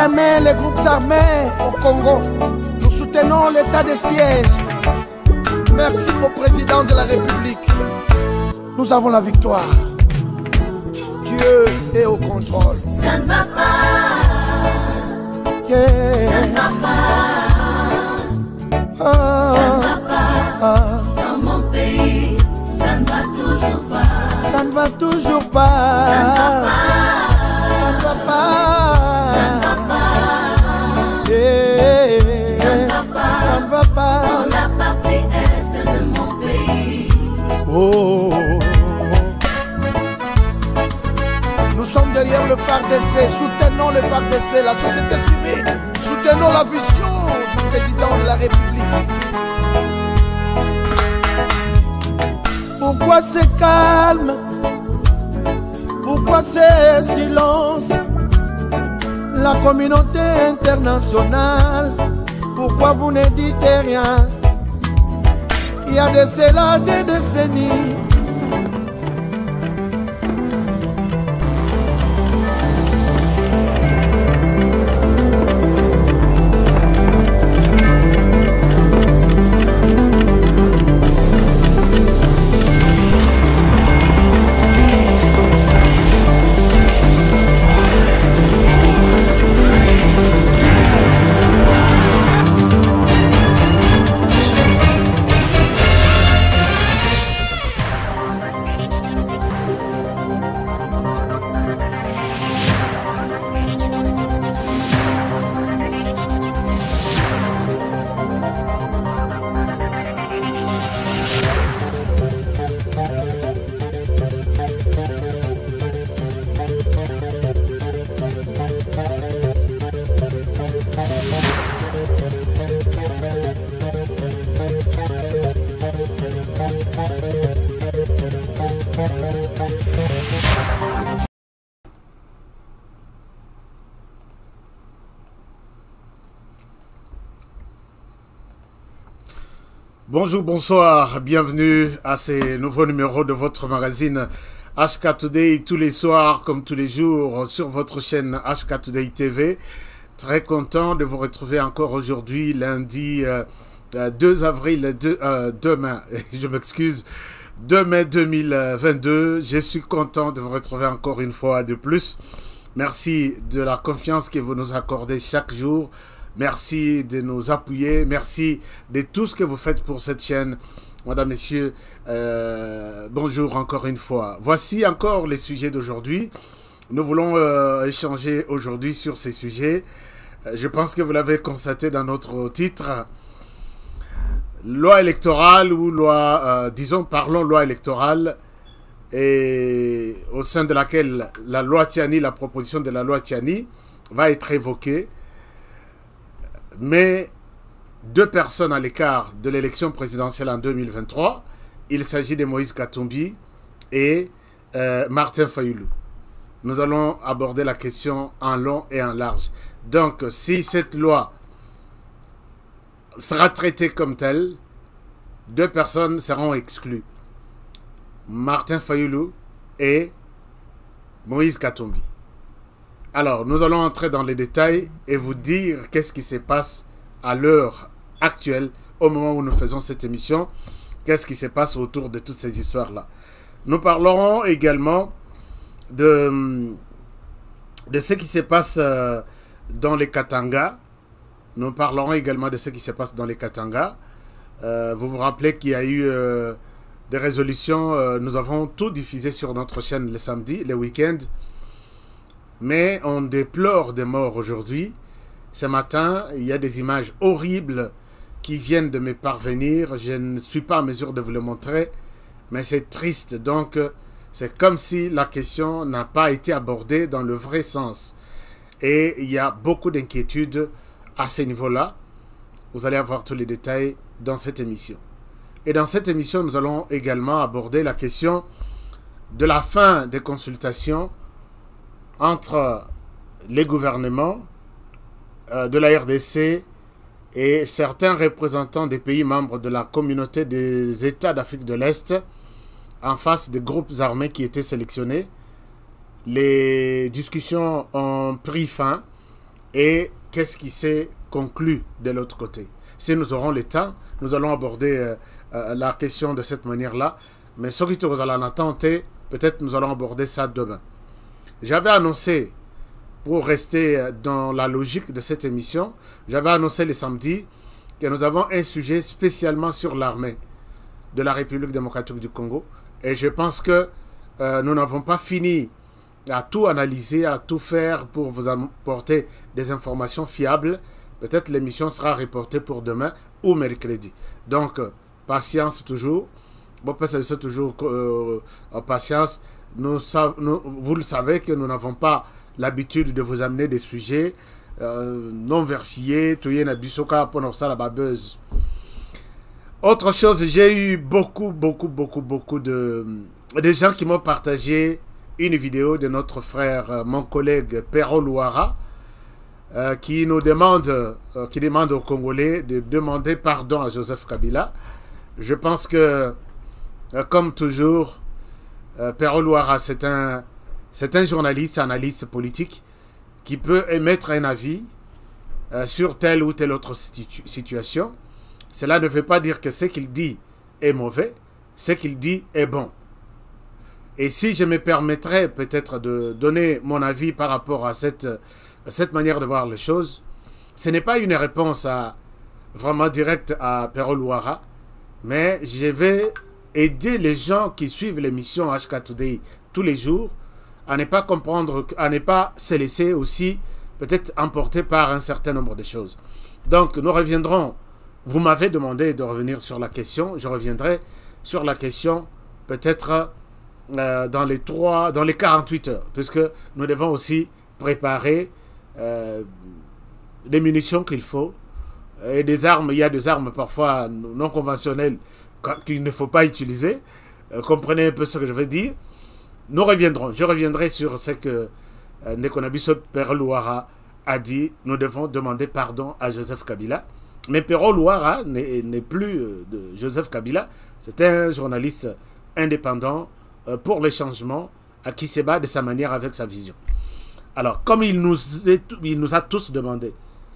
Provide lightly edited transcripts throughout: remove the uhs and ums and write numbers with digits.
jamais les groupes armés au Congo. Nous soutenons l'état de siège. Merci au président de la République. Nous avons la victoire. Dieu est au contrôle. Ça ne va pas. Yeah. Ça ne va pas. Ça ne va pas. Dans mon pays, ça ne va toujours pas. Ça ne va toujours pas. Ça ne va pas. Ça ne va pas. Ça ne va pas. Yeah. Ça ne va pas. Ça ne va pas. Dans la partie est de mon pays. Oh. Nous sommes derrière le FARDC, soutenons le FARDC, la société civile, soutenons la vision du président de la République. Pourquoi c'est calme? Pourquoi c'est silence? La communauté internationale, pourquoi vous ne dites rien? Il y a de cela des décennies. Bonjour, bonsoir, bienvenue à ces nouveaux numéros de votre magazine HK Today, tous les soirs comme tous les jours sur votre chaîne HK Today TV. Très content de vous retrouver encore aujourd'hui, lundi 2 avril, 2 mai, je m'excuse, 2 mai 2022. Je suis content de vous retrouver encore une fois de plus. Merci de la confiance que vous nous accordez chaque jour. Merci de nous appuyer. Merci de tout ce que vous faites pour cette chaîne. Mesdames, Messieurs, bonjour encore une fois. Voici encore les sujets d'aujourd'hui. Nous voulons échanger aujourd'hui sur ces sujets. Je pense que vous l'avez constaté dans notre titre. Loi électorale ou loi, parlons loi électorale, et au sein de laquelle la loi Tiani, la proposition de la loi Tiani va être évoquée. Mais deux personnes à l'écart de l'élection présidentielle en 2023, il s'agit de Moïse Katumbi et Martin Fayulu. Nous allons aborder la question en long et en large. Donc, si cette loi sera traitée comme telle, deux personnes seront exclues. Martin Fayulu et Moïse Katumbi. Alors, nous allons entrer dans les détails et vous dire qu'est-ce qui se passe à l'heure actuelle, au moment où nous faisons cette émission, qu'est-ce qui se passe autour de toutes ces histoires-là. Nous parlerons également de ce qui se passe dans les Katanga. Nous parlerons également de ce qui se passe dans les Katanga. Vous vous rappelez qu'il y a eu des résolutions, nous avons tout diffusé sur notre chaîne le samedi, le week-end. Mais on déplore des morts aujourd'hui. Ce matin, il y a des images horribles qui viennent de me parvenir. Je ne suis pas en mesure de vous le montrer, mais c'est triste. Donc, c'est comme si la question n'a pas été abordée dans le vrai sens. Et il y a beaucoup d'inquiétudes à ce niveau-là. Vous allez avoir tous les détails dans cette émission. Et dans cette émission, nous allons également aborder la question de la fin des consultations entre les gouvernements de la RDC et certains représentants des pays membres de la communauté des États d'Afrique de l'Est en face des groupes armés qui étaient sélectionnés. Les discussions ont pris fin et qu'est-ce qui s'est conclu de l'autre côté. Si nous aurons le temps, nous allons aborder la question de cette manière-là. Mais ce qui nous allons attendre, peut-être nous allons aborder ça demain. J'avais annoncé, pour rester dans la logique de cette émission, j'avais annoncé le samedi que nous avons un sujet spécialement sur l'armée de la République démocratique du Congo. Et je pense que nous n'avons pas fini à tout analyser, à tout faire pour vous apporter des informations fiables. Peut-être l'émission sera reportée pour demain ou mercredi. Donc, patience toujours. Bon, c'est toujours patience. Vous le savez que nous n'avons pas l'habitude de vous amener des sujets non vérifiés. Autre chose, j'ai eu beaucoup de gens qui m'ont partagé une vidéo de notre frère, mon collègue Pero Louara, qui demande aux Congolais de demander pardon à Joseph Kabila. Je pense que, comme toujours, Pero Louara, c'est un journaliste, analyste politique qui peut émettre un avis sur telle ou telle autre situation. Cela ne veut pas dire que ce qu'il dit est mauvais, ce qu'il dit est bon. Et si je me permettrais peut-être de donner mon avis par rapport à cette manière de voir les choses, ce n'est pas une réponse vraiment directe à Pero Louara, mais je vais aider les gens qui suivent l'émission HK Today tous les jours à ne pas comprendre, à ne pas se laisser aussi peut-être emporter par un certain nombre de choses. Donc nous reviendrons, vous m'avez demandé de revenir sur la question, je reviendrai sur la question peut-être dans les 48 heures, puisque nous devons aussi préparer des munitions qu'il faut, et des armes. Il y a des armes parfois non conventionnelles qu'il ne faut pas utiliser. Comprenez un peu ce que je veux dire. Je reviendrai sur ce que Nekonabiso Pero Louara a dit. Nous devons demander pardon à Joseph Kabila. Mais Pero Louara n'est plus de Joseph Kabila. C'est un journaliste indépendant pour le changement, qui se bat de sa manière avec sa vision. Alors, comme il nous a tous demandé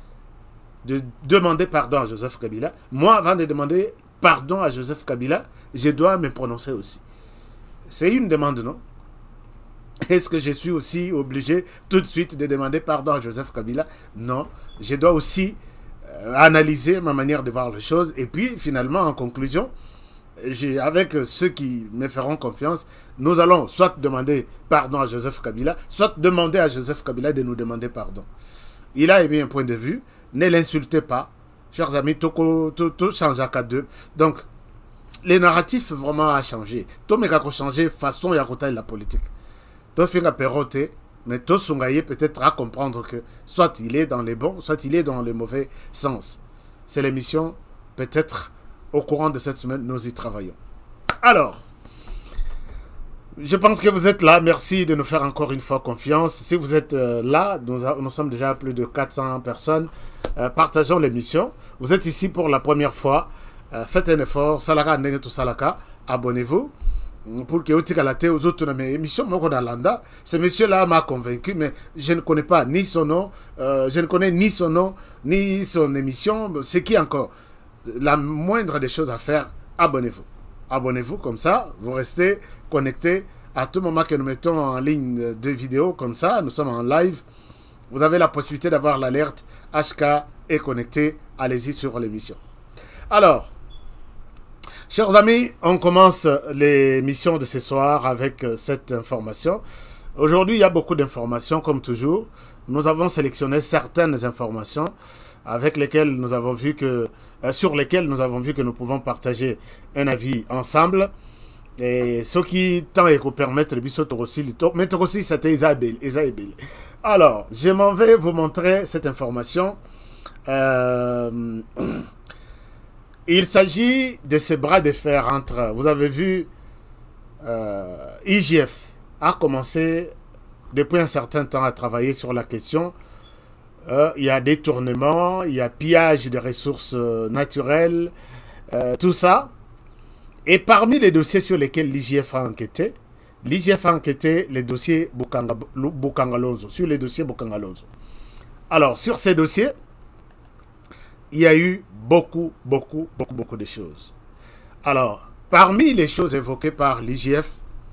de demander pardon à Joseph Kabila, moi, avant de demander pardon à Joseph Kabila, je dois me prononcer aussi. C'est une demande, non? Est-ce que je suis aussi obligé tout de suite de demander pardon à Joseph Kabila? Non, je dois aussi analyser ma manière de voir les choses. Et puis, finalement, en conclusion, avec ceux qui me feront confiance, nous allons soit demander pardon à Joseph Kabila, soit demander à Joseph Kabila de nous demander pardon. Il a émis un point de vue, ne l'insultez pas. Chers amis, tout change à 4-2. Donc, les narratifs vraiment a changé. Tout me a changé façon et à côté de la politique. Tout fait un perroté, mais tout songaye peut-être à comprendre que soit il est dans les bons, soit il est dans le mauvais sens. C'est l'émission, peut-être au courant de cette semaine, nous y travaillons. Alors, je pense que vous êtes là. Merci de nous faire encore une fois confiance. Si vous êtes là, nous sommes déjà à plus de 400 personnes. Partageons l'émission. Vous êtes ici pour la première fois. Faites un effort. Salaka Nene to Salaka. Abonnez-vous. Pour que vous aux autres émissions. Ce monsieur-là m'a convaincu, mais je ne connais pas ni son nom. Je ne connais ni son nom, ni son émission. C'est qui encore? La moindre des choses à faire, abonnez-vous. Abonnez-vous comme ça, vous restez connectés à tout moment que nous mettons en ligne des vidéos comme ça. Nous sommes en live. Vous avez la possibilité d'avoir l'alerte HK est connecté. Allez-y sur l'émission. Alors, chers amis, on commence l'émission de ce soir avec cette information. Aujourd'hui, il y a beaucoup d'informations comme toujours. Nous avons sélectionné certaines informations avec lesquelles nous avons vu que sur lesquels nous avons vu que nous pouvons partager un avis ensemble. Et ce qui tend à permettre de biso aussi, mais aussi c'était Isabelle. Alors, je m'en vais vous montrer cette information. Il s'agit de ce bras de fer entre, vous avez vu, IGF a commencé depuis un certain temps à travailler sur la question. Il y a détournement, il y a pillage des ressources naturelles, tout ça. Et parmi les dossiers sur lesquels l'IGF a enquêté les dossiers Bukangalonzo, sur les dossiers Bukangalonzo. Alors, sur ces dossiers, il y a eu beaucoup de choses. Alors, parmi les choses évoquées par l'IGF,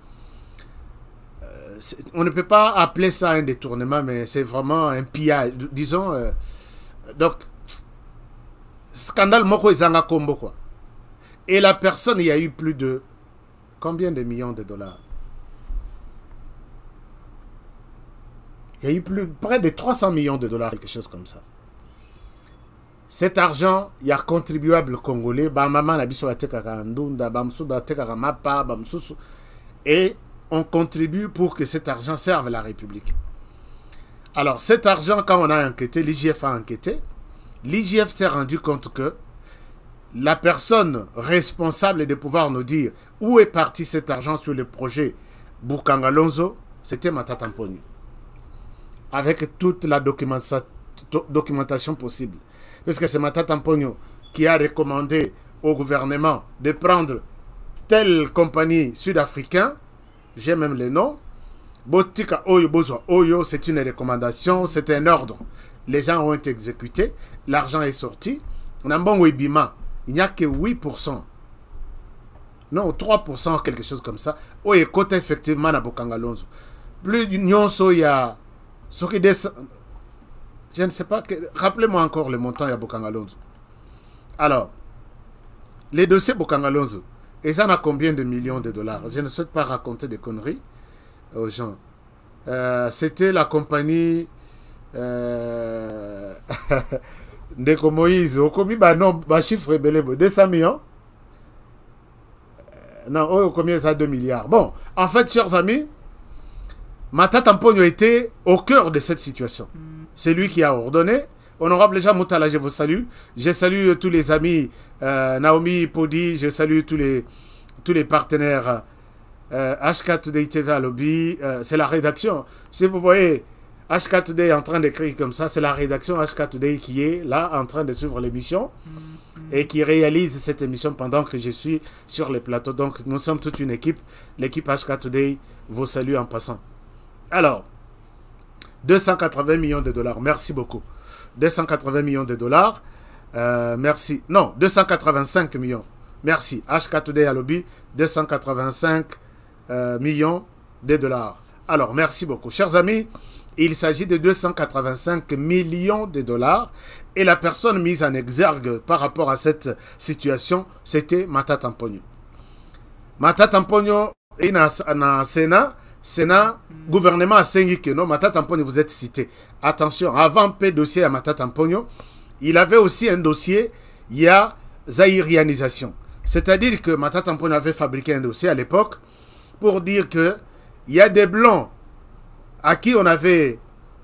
on ne peut pas appeler ça un détournement, mais c'est vraiment un pillage. Disons, donc, scandale moko ezanga kombo quoi. Et la personne, il y a eu plus de combien de millions de dollars? Il y a eu près de 300 millions de dollars, quelque chose comme ça. Cet argent, il y a contribuable congolais, et on contribue pour que cet argent serve la République. Alors, cet argent, quand on a enquêté, l'IGF a enquêté, l'IGF s'est rendu compte que la personne responsable de pouvoir nous dire où est parti cet argent sur le projet Bukanga Lonzo, c'était Matata Mponyo. Avec toute la documentation possible. Parce que c'est Matata Mponyo qui a recommandé au gouvernement de prendre telle compagnie sud-africaine, j'ai même les noms, Botika Oyo Bozo Oyo, c'est une recommandation, c'est un ordre. Les gens ont été exécutés, l'argent est sorti. Nambongo Ibima, il n'y a que 8%. Non, 3%, quelque chose comme ça. Oye, côté effectivement, na Bukanga Lonzo. Plus d'union, il y a ce qui descend. Je ne sais pas. Rappelez-moi encore le montant, il y a Bukanga Lonzo. Alors, les dossiers Bukanga Lonzo, et ça a combien de millions de dollars? Je ne souhaite pas raconter des conneries aux gens. C'était la compagnie Ndeko Moïse. Au commis, non, chiffre 200 millions. Non, combien ça? 2 milliards. Bon, en fait, chers amis, Matata Mponyo était au cœur de cette situation. C'est lui qui a ordonné. Honorable Jean Moutala, je vous salue. Je salue tous les amis, Naomi Podi, je salue tous les partenaires HK Today TV à Lobby. C'est la rédaction. Si vous voyez HK Today en train d'écrire comme ça, c'est la rédaction HK Today qui est là en train de suivre l'émission et qui réalise cette émission pendant que je suis sur les plateaux. Donc nous sommes toute une équipe. L'équipe HK Today vous salue en passant. Alors, 280 millions de dollars. Merci beaucoup. 280 millions de dollars. Merci. Non, 285 millions. Merci. HK Today à Lobby, 285 millions de dollars. Alors, merci beaucoup. Chers amis, il s'agit de 285 millions de dollars. Et la personne mise en exergue par rapport à cette situation, c'était Matata Mponyo. Matata Mponyo est dans le Sénat, gouvernement a signé que non, Matata Mponyo, vous êtes cité. Attention, avant le dossier à Matata Mponyo, il avait aussi un dossier, il y a zaïrianisation. C'est-à-dire que Matata Mponyo avait fabriqué un dossier à l'époque pour dire que il y a des blancs à qui on avait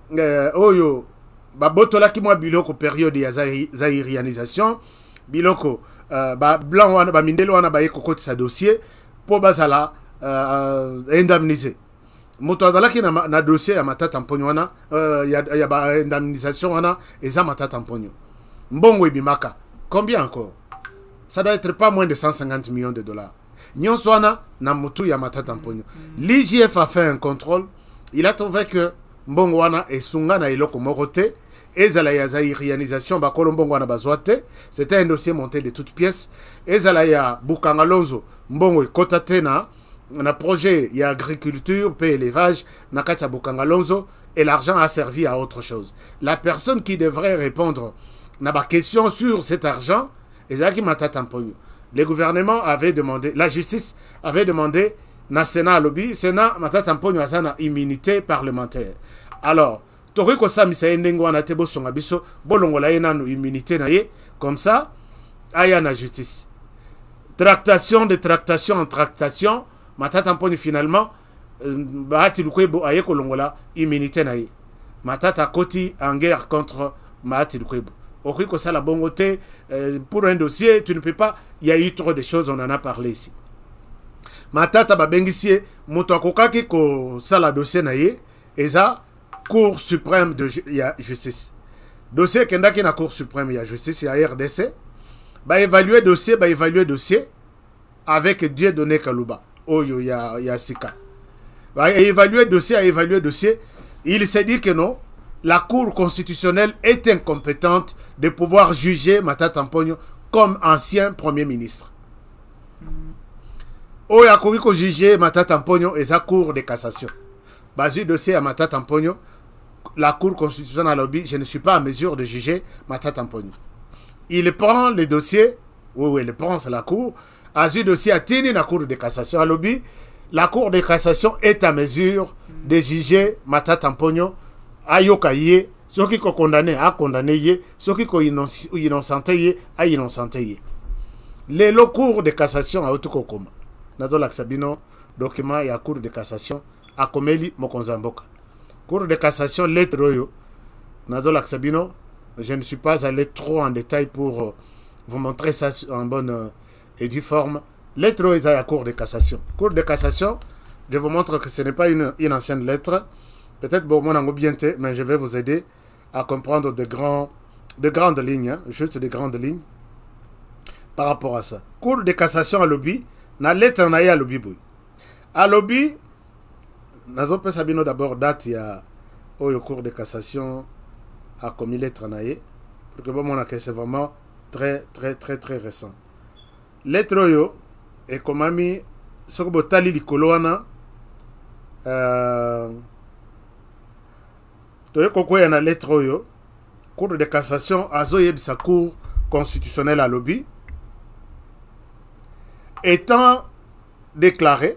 Oyo, Babotola qui moi biloko période ya zaïrianisation, biloko blanc wana mindelo wana ba yeko sa dossier pour bazala indemniser. Moto azalaki na dossier ya Matata Mponyo wana ya ba indemnisation wana eza Matata Mponyo. Mbongo ibimaka. Combien encore? Ça doit être pas moins de 150 millions de dollars. Nyonso wana na mutu ya Matata Mponyo. L'IGF a fait un contrôle. Il a trouvé que mbongo wana esunga na iloko morote. Ezala ya zaïrianisation bakolo mbongo wana bazwate. C'était un dossier monté de toutes pièces. Ezala ya Bukanga Lonzo mbongo ekotate na projet, il y a agriculture, paix, élevage, Nakacha Bukanga Lonzo, et l'argent a servi à autre chose. La personne qui devrait répondre à ma question sur cet argent, Ezaki Matata Mponyo. Le gouvernement avait demandé, la justice avait demandé, na Sénat lobby, Sénat Matata Mponyo a une immunité parlementaire. Alors, Toriko Samisa Ndengo na tebo songabiso, bolongola yena no immunité na ye, comme ça, aya na justice. Tractation de tractation en tractation, Matata Mponyo finalement, Mahati Lukwebo aye kolongola immunité na ye. Matata Koti en guerre contre Mahati Lukwebo. Okiko ça la bongote pour un dossier, tu ne peux pas. Il y a eu trop de choses, on en a parlé ici. Matata babengisie moto akokaki ko sala dossier na ye, eza Cour suprême de justice. Dossier kendaki na Cour suprême ya justice ya RDC. Ba évaluer dossier avec Dieudonné Kalouba. Oyo ya Sika. A évalué dossier, il s'est dit que non, la Cour constitutionnelle est incompétente de pouvoir juger Matata Mponyo comme ancien Premier ministre. Oyo akoki ko juger Matata Mponyo et sa Cour de cassation. Basé dossier à Matata Mponyo, la Cour constitutionnelle a lobby, je ne suis pas en mesure de juger Matata Mponyo. Il prend le dossier, oui, il prend, c'est la Cour, a eu dossier à tenir la Cour de cassation à lobby. La Cour de cassation est à mesure de juger Matata Mponyo ayoka ye, ceux qui sont condamnés à condamner ye, ceux qui sont innocentés à innocentés. Les Cour de cassation à Otukokoma. Nazo Laksabino, document et à Cour de cassation à Komeli Mokonzamboka. Cour de cassation, lettre Royo. Nazo Laksabino, je ne suis pas allé trop en détail pour vous montrer ça en bonne et due forme. Lettre Royo est à la Cour de cassation. Cour de cassation, je vous montre que ce n'est pas une ancienne lettre. Peut-être bon, mon bien, mais je vais vous aider à comprendre de grandes lignes, hein, juste des grandes lignes par rapport à ça. Cour de cassation à lobby, na lettre na à lobby boy. À lobby, nazo pe sabino d'abord date ya au cour de cassation a commis lettre na pour que bon mon que c'est vraiment très récent. Lettre yo et comme ami soko botali likolo wana toye koko ya na lettre yo cour de cassation azo yebisa cour constitutionnelle à lobby étant déclarée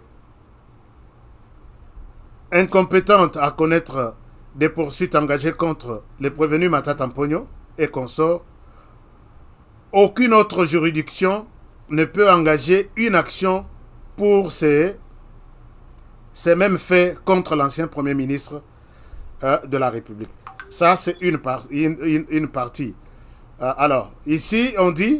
incompétente à connaître des poursuites engagées contre les prévenus Matata Mponyo et consorts, aucune autre juridiction ne peut engager une action pour ces mêmes faits contre l'ancien Premier ministre de la République. Ça, c'est une partie. Alors, ici, on dit...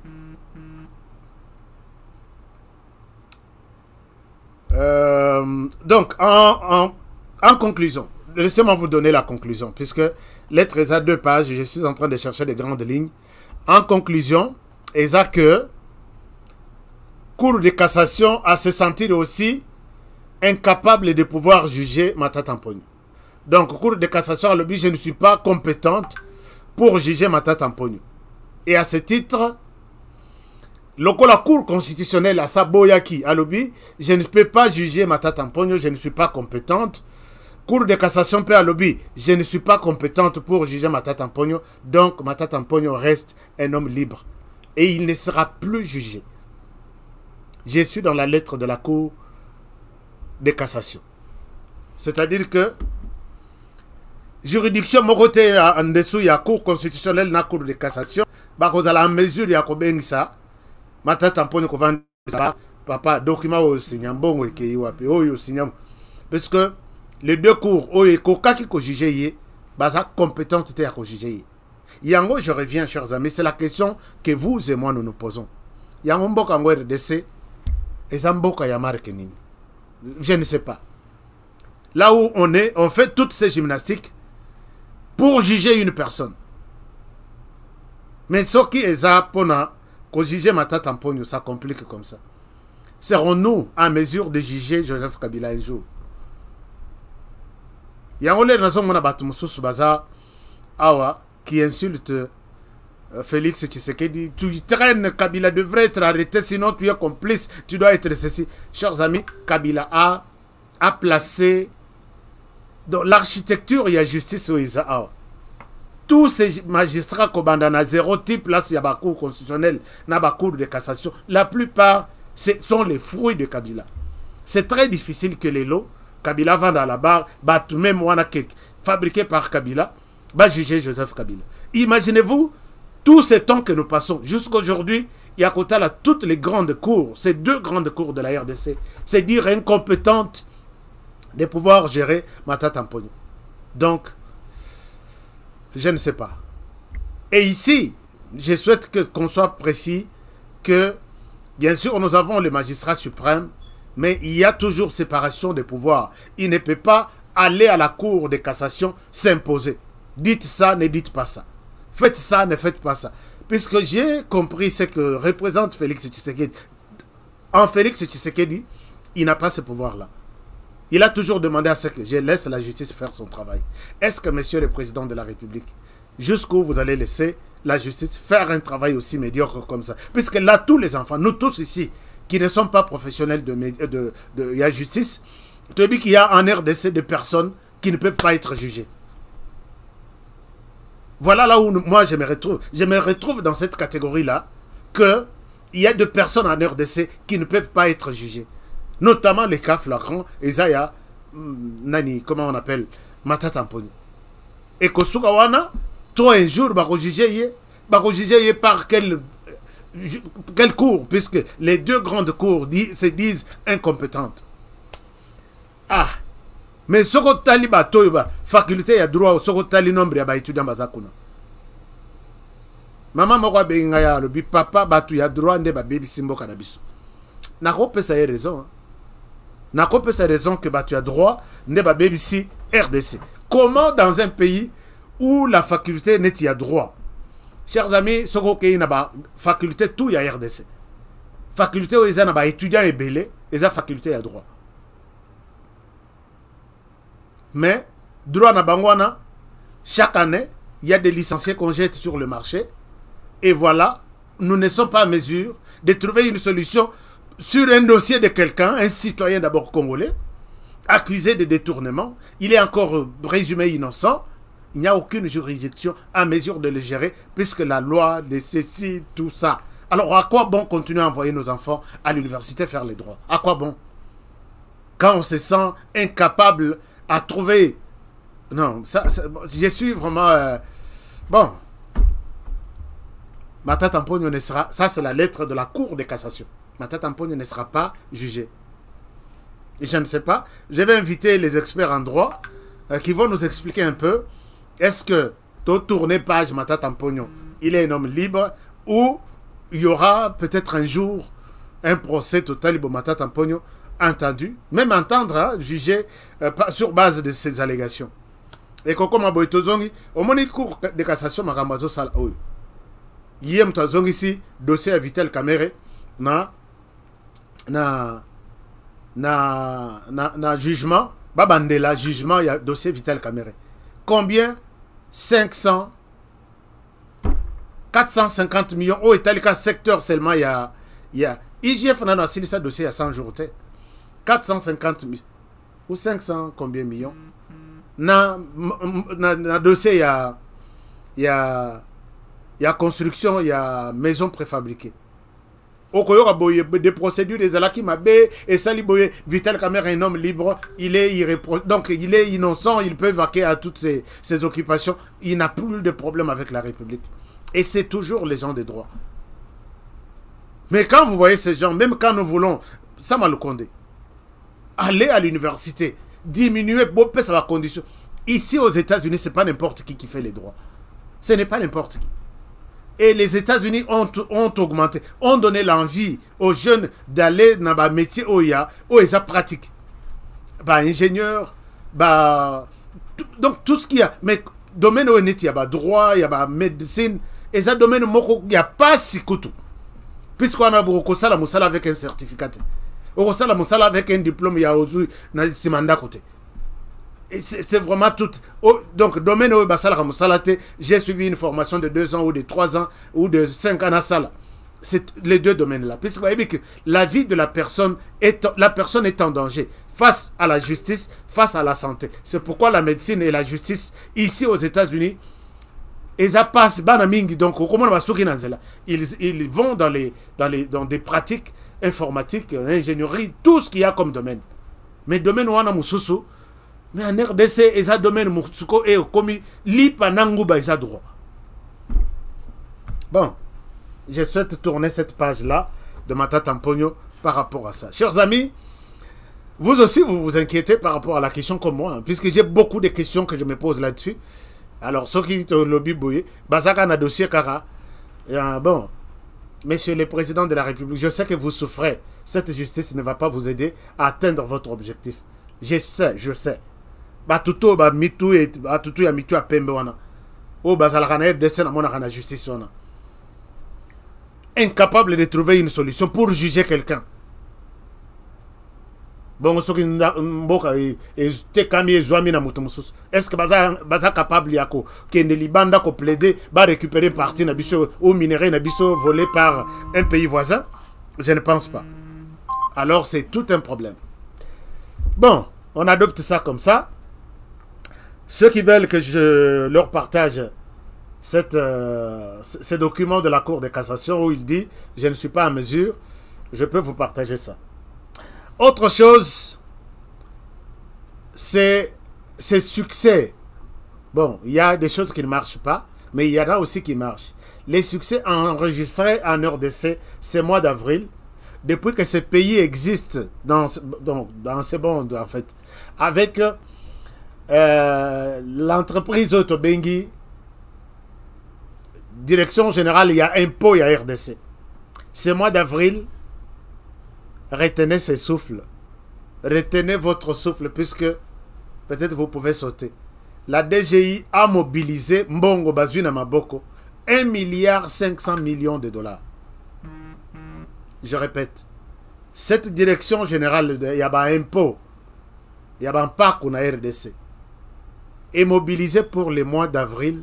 donc, en conclusion, laissez-moi vous donner la conclusion, puisque lettre est à 2 pages, je suis en train de chercher des grandes lignes. En conclusion, est à que Cour de cassation a se sentir aussi incapable de pouvoir juger Matata Mponyo. Donc, Cour de cassation a le but, je ne suis pas compétente pour juger Matata Mponyo. Et à ce titre, la Cour constitutionnelle à Saboyaki à lobby, je ne peux pas juger Matata Mponyo, je ne suis pas compétente. Cour de cassation peut à lobby, je ne suis pas compétente pour juger Matata Mponyo, donc Matata Mponyo reste un homme libre et il ne sera plus jugé. Je suis dans la lettre de la Cour de cassation. C'est-à-dire que juridiction mokote en dessous il y a Cour constitutionnelle na Cour de cassation, bah vous allez en mesure il y a combien ça. Matata Mponyo ko vendre papa document au signambongo et ki wapi oyo signam parce que les deux cours oyo kokaki ko juger yé baza compétente te ya ko juger. Yango je reviens chers amis, c'est la question que vous et moi nous nous posons. Yango mboka ngo RDC et mboka ya marque nini. Je ne sais pas. Là où on est, on fait toutes ces gymnastiques pour juger une personne. Mais ce qui est ça pona pour juger Matata Mponyo, ça complique comme ça. Serons-nous en mesure de juger Joseph Kabila un jour? Il y a un raison qui insulte Félix Tshisekedi. Tu traînes, Kabila devrait être arrêté, sinon tu es complice, tu dois être ceci. Chers amis, Kabila a placé dans l'architecture, il y a justice au Isa. Tous ces magistrats qui ont zéro type, là, il y a une cour constitutionnelle, il y a une cour de cassation. La plupart, sont les fruits de Kabila. C'est très difficile que les lots, Kabila vende à la barre, même fabriqué par Kabila, va juger Joseph Kabila. Imaginez-vous tout ce temps que nous passons. Jusqu'à aujourd'hui, il y a côté là toutes les grandes cours, ces 2 grandes cours de la RDC, c'est dire incompétente de pouvoir gérer Matata Mponyo. Donc, je ne sais pas. Et ici, je souhaite qu'on soit précis que, bien sûr, nous avons le magistrat suprême, mais il y a toujours séparation des pouvoirs. Il ne peut pas aller à la cour de cassation s'imposer. Dites ça, ne dites pas ça. Faites ça, ne faites pas ça. Puisque j'ai compris ce que représente Félix Tshisekedi. En Félix Tshisekedi, il n'a pas ce pouvoir-là. il a toujours demandé à ce que je laisse la justice faire son travail. Est-ce que, monsieur le président de la République, jusqu'où vous allez laisser la justice faire un travail aussi médiocre comme ça? Puisque là, tous les enfants, nous tous ici, qui ne sommes pas professionnels de la justice, tu as dit qu'il y a en RDC des personnes qui ne peuvent pas être jugées. Voilà là où moi je me retrouve. Je me retrouve dans cette catégorie-là, qu'il y a des personnes en RDC qui ne peuvent pas être jugées. Notamment les cas flagrants, Isaiah, Nani, comment on appelle, Matata Mpogno. Et que Sugawana, toi un jour, bah juger par quel cours, puisque les deux grandes cours se disent incompétentes. Ah, mais ce que tali ba toyba faculté ya droit, ce que tali nombre ya ba étudiant bazakuna. Maman moko benga ya lobi papa batu ya droit nde ba baby simbo kanabiso. Na ko pesa raison. Na ko pesa raison que batu ya droit nde ba baby si RDC. Comment dans un pays où la faculté n'est ya droit? Chers amis, ce que na ba faculté tout ya RDC. Faculté où ils na ba étudiant et belé, ils a faculté ya droit. Mais, droit na bangwana, chaque année, il y a des licenciés qu'on jette sur le marché. Et voilà, nous ne sommes pas en mesure de trouver une solution sur un dossier de quelqu'un, un citoyen d'abord congolais, accusé de détournement. Il est encore présumé innocent. Il n'y a aucune juridiction en mesure de le gérer, puisque la loi, les ceci, tout ça. Alors, à quoi bon continuer à envoyer nos enfants à l'université faire les droits? À quoi bon? Quand on se sent incapable à trouver... Non, je suis vraiment... Bon. Matata Mpogno ne sera... Ça, c'est la lettre de la Cour de cassation. Matata Mpogno ne sera pas jugé. Et je ne sais pas. Je vais inviter les experts en droit qui vont nous expliquer un peu. Est-ce que, de tourner page Matata Mpogno, il est un homme libre, ou il y aura peut-être un jour un procès total pour Matata Mpogno entendu, même entendre, hein, juger sur base de ces allégations. Et comme à Boitozongi, au moment du cours de cassation, Marambazo Sal Oyo. Yem Tazongi ici, dossier à Vitel Kamere, na jugement, Babandela, jugement, il y a dossier Vitel Kamere. Combien? 450 millions. Oh, Italika secteur seulement, il y a IGF, on a ça dossier il y a 100 jours. 450 millions. Ou 500 combien millions? Na dossier, il y a construction, il y a maison préfabriquée. Des procédures, des alaki mabé, et Sali Boye, Vital Kamere est un homme libre, donc il est innocent, il peut vaquer à toutes ses occupations, il n'a plus de problème avec la République. Et c'est toujours les gens des droits. Mais quand vous voyez ces gens, même quand nous voulons, ça m'a le condé, aller à l'université, diminuer, ça va condition. Ici aux États-Unis, ce n'est pas n'importe qui fait les droits. Ce n'est pas n'importe qui. Et les États-Unis ont augmenté, ont donné l'envie aux jeunes d'aller dans un métier où ils ont pratique. Ingénieur, donc tout ce qu'il y a. Mais domaine où il y a droit, il y a médecine, et ça domaine où il n'y a pas si couteau. Puisqu'on a beaucoup de ça avec un certificat. On a avec un diplôme, il y a aussi un mandat côté. C'est vraiment tout. Donc, domaine où j'ai suivi une formation de 2 ans ou de 3 ans ou de 5 ans à ça. C'est les deux domaines-là. Puisque vous voyez que la vie de la personne est en danger face à la justice, face à la santé. C'est pourquoi la médecine et la justice, ici aux États-Unis, ils passent donc ils vont dans des pratiques informatiques, ingénierie, tout ce qu'il y a comme domaine. Mais domaine où on a Moussoussou, mais en RDC, ils ont domaine Moussouko et commis l'Ipanangouba, ils ont droit. Bon, je souhaite tourner cette page-là de Matata Mpogno par rapport à ça. Chers amis, vous aussi, vous vous inquiétez par rapport à la question comme moi, hein, puisque j'ai beaucoup de questions que je me pose là-dessus. Alors, ceux qui ont lobby bouillé, Bazaka na dossier Kara. Bon, monsieur le président de la République, je sais que vous souffrez. Cette justice ne va pas vous aider à atteindre votre objectif. Je sais. Batuto, mitou et batuto ya mitou a pembe wana. O bazalakana dessin na mona kana justice wana. Incapable de trouver une solution pour juger quelqu'un. Bon, ce qui mboka te kami ezwami na mutu mususu. Est-ce que baza capable yako que ne libanda ko plaider ba récupérer partie na biso ou minerai na biso volé par un pays voisin? Je ne pense pas. Alors c'est tout un problème. Bon, on adopte ça comme ça. Ceux qui veulent que je leur partage ces documents de la Cour de cassation où il dit « Je ne suis pas en mesure », je peux vous partager ça. Autre chose, c'est succès. Bon, il y a des choses qui ne marchent pas, mais il y en a aussi qui marchent. Les succès enregistrés en RDC, c'est mois d'avril, depuis que ce pays existe dans ce monde, en fait, avec l'entreprise Autobengi, direction générale, il y a impôt, il y a RDC. Ce mois d'avril, retenez ce souffle. Retenez votre souffle, puisque peut-être vous pouvez sauter. La DGI a mobilisé Mbongo Bazuina Maboko 1,5 milliard de dollars. Je répète, cette direction générale de Yaba Impôt, Yaba Parc ou RDC, est mobilisée pour les mois d'avril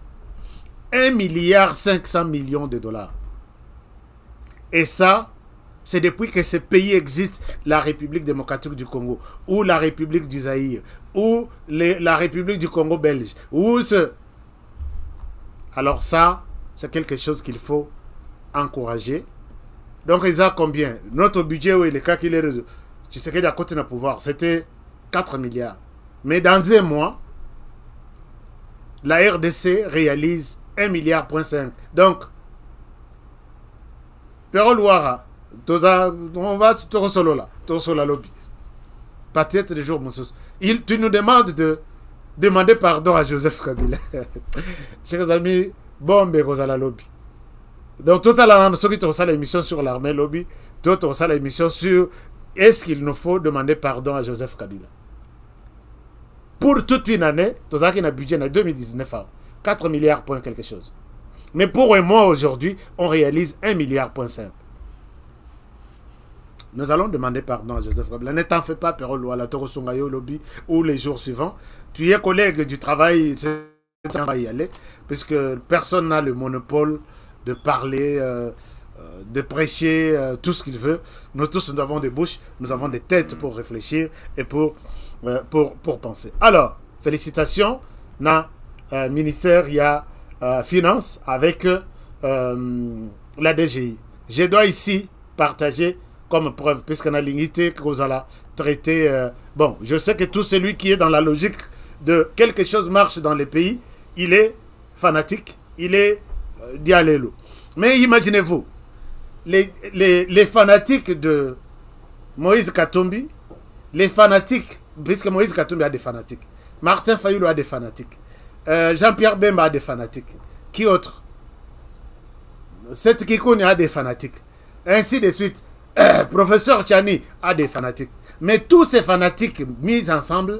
1,5 milliard de dollars. Et ça, c'est depuis que ce pays existe, la République démocratique du Congo, ou la République du Zaïre, ou la République du Congo belge, ou ce... Alors ça, c'est quelque chose qu'il faut encourager. Donc, ils ont combien? Notre budget, oui, le cas qu'il est... Tu sais qu'il y a côté de pouvoir, c'était 4 milliards. Mais dans un mois, la RDC réalise 1,5 milliard. Donc, Perol Ouara, on va te solo là, lobby. Peut-être des jours, tu nous demandes de demander pardon à Joseph Kabila. Chers amis, bon, la lobby. Donc, tout à l'heure, ceux qui ont l'émission sur l'armée lobby, tout ont l'émission sur est-ce qu'il nous faut demander pardon à Joseph Kabila. Pour toute une année, tout ça qui a un budget en 2019, 4 milliards point quelque chose. Mais pour un mois aujourd'hui, on réalise 1,5 milliard. Nous allons demander pardon à Joseph Kabila. Ne t'en fais pas, Perol Ouala, Toro Songayo Lobby, ou les jours suivants. Tu es collègue du travail, on va y aller, puisque personne n'a le monopole de parler, de prêcher tout ce qu'il veut. Nous tous, nous avons des bouches, nous avons des têtes pour réfléchir et pour penser. Alors, félicitations, na ministère, il y a Finance avec la DGI. Je dois ici partager comme preuve, puisqu'on a l'unité que vous allez traiter. Bon, je sais que tout celui qui est dans la logique de quelque chose marche dans les pays, il est fanatique, il est dialélo. Mais imaginez-vous, les fanatiques de Moïse Katumbi, les fanatiques, puisque Moïse Katumbi a des fanatiques, Martin Fayulu a des fanatiques, Jean-Pierre Bemba a des fanatiques, qui autre? Seth Kikouni a des fanatiques, ainsi de suite. Professeur Chani a des fanatiques. Mais tous ces fanatiques mis ensemble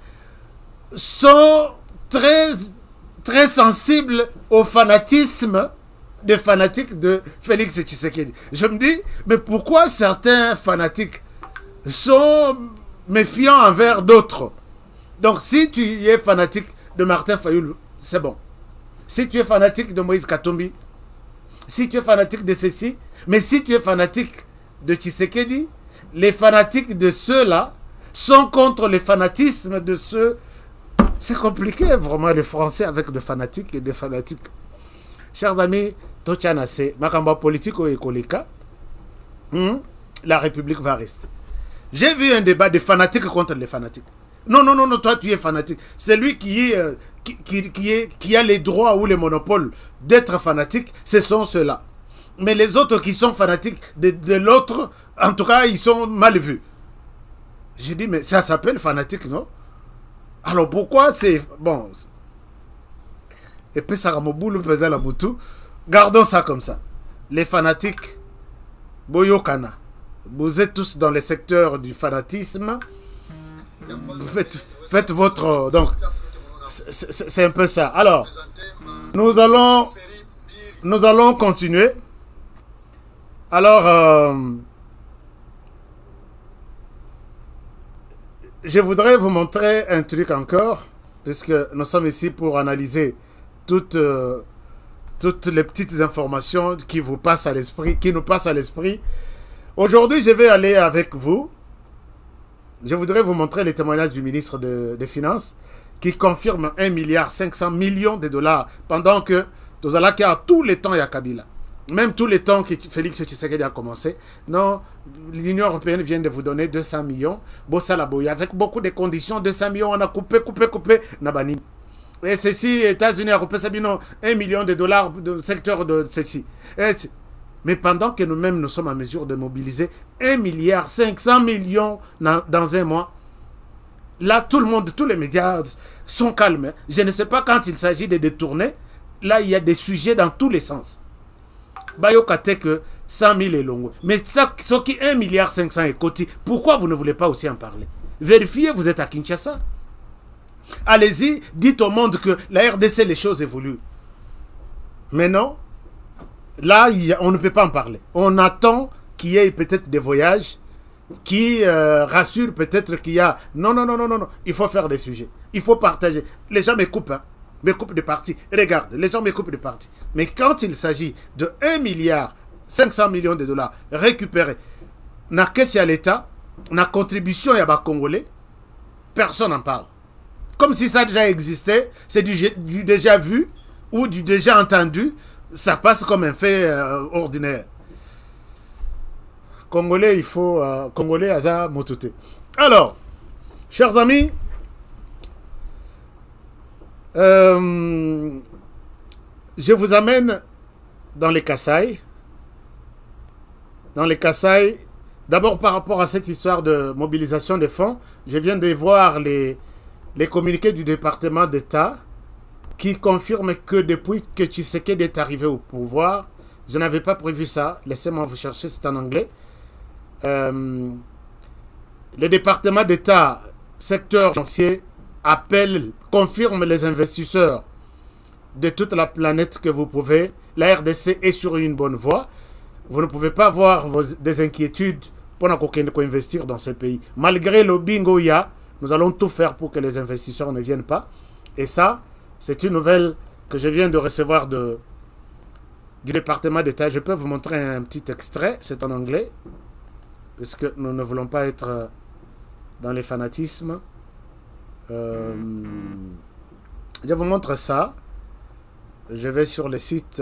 sont très sensibles au fanatisme des fanatiques de Félix Tshisekedi. Je me dis, mais pourquoi certains fanatiques sont méfiants envers d'autres? Donc si tu es fanatique de Martin Fayulu, c'est bon. Si tu es fanatique de Moïse Katumbi, si tu es fanatique de ceci, mais si tu es fanatique de Tshisekedi, les fanatiques de ceux-là sont contre le fanatisme de ceux... C'est compliqué vraiment le français avec des fanatiques et des fanatiques. Chers amis, Tochanase, Makamba politico et Kolika, la République va rester. J'ai vu un débat de fanatiques contre les fanatiques. Non, non, non, non, toi tu es fanatique. C'est lui qui a les droits ou les monopoles d'être fanatique, ce sont ceux-là. Mais les autres qui sont fanatiques de l'autre, en tout cas, ils sont mal vus. J'ai dit, mais ça s'appelle fanatique, non? Alors pourquoi c'est... Bon. Et puis ça ramoboule, pesant la boutou. Gardons ça comme ça. Les fanatiques, Boyokana. Vous êtes tous dans le secteur du fanatisme. Faites votre... Donc, c'est un peu ça. Alors, nous allons continuer. Alors, je voudrais vous montrer un truc encore, puisque nous sommes ici pour analyser toutes les petites informations qui vous passent à l'esprit, qui nous passent à l'esprit. Aujourd'hui, je vais aller avec vous. Je voudrais vous montrer les témoignages du ministre des Finances qui confirme 1,5 milliard de dollars pendant que Tozalaki a tous les temps et à Kabila. Même tous les temps que Félix Tshisekedi a commencé. Non, l'Union européenne vient de vous donner 200 millions. Bossa Boya, avec beaucoup de conditions, 200 millions, on a coupé, Nabani. Et ceci, États-Unis a coupé 1 million de dollars dans le secteur de ceci. Mais pendant que nous-mêmes, nous sommes en mesure de mobiliser 1,5 milliard dans un mois, là, tout le monde, tous les médias sont calmes. Je ne sais pas quand il s'agit de détourner. Là, il y a des sujets dans tous les sens. Bayokate que 100 000 est long. Mais ça, ce qui est 1,5 milliard est côté, pourquoi vous ne voulez pas aussi en parler? Vérifiez, vous êtes à Kinshasa. Allez-y, dites au monde que la RDC, les choses évoluent. Mais non, là, on ne peut pas en parler. On attend qu'il y ait peut-être des voyages qui rassurent peut-être qu'il y a... Non, il faut faire des sujets. Il faut partager. Les gens me coupent, hein. Me coupe de parti. Regarde, les gens me coupent de parti. Mais quand il s'agit de 1,5 milliard de dollars récupérés, na caisse à l'État, na contribution à bas Congolais, personne n'en parle. Comme si ça déjà existait, c'est du déjà vu ou du déjà entendu, ça passe comme un fait ordinaire. Congolais, il faut... Congolais, Aza Mototé. Alors, chers amis, je vous amène dans les Kasaï. Dans les Kasaï, d'abord par rapport à cette histoire de mobilisation des fonds, je viens de voir les communiqués du département d'État qui confirment que depuis que Tshisekedi est arrivé au pouvoir, je n'avais pas prévu ça, laissez-moi vous chercher, c'est en anglais. Le département d'État, secteur financier, confirme les investisseurs de toute la planète que vous pouvez. La RDC est sur une bonne voie. Vous ne pouvez pas avoir des inquiétudes pour investir dans ce pays. Malgré le bingoya, nous allons tout faire pour que les investisseurs ne viennent pas. Et ça, c'est une nouvelle que je viens de recevoir du département d'État. Je peux vous montrer un petit extrait, c'est en anglais, puisque nous ne voulons pas être dans les fanatismes. Je vous montre ça. Je vais sur le site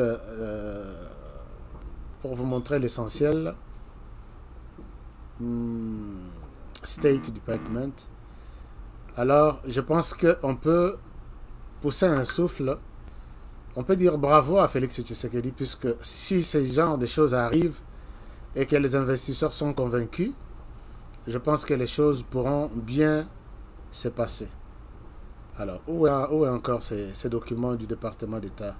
pour vous montrer l'essentiel. State Department. Alors, je pense qu'on peut pousser un souffle. On peut dire bravo à Félix Tshisekedi, puisque si ce genre de choses arrivent et que les investisseurs sont convaincus, je pense que les choses pourront bien se passer. Alors, où est encore ces documents du département d'État?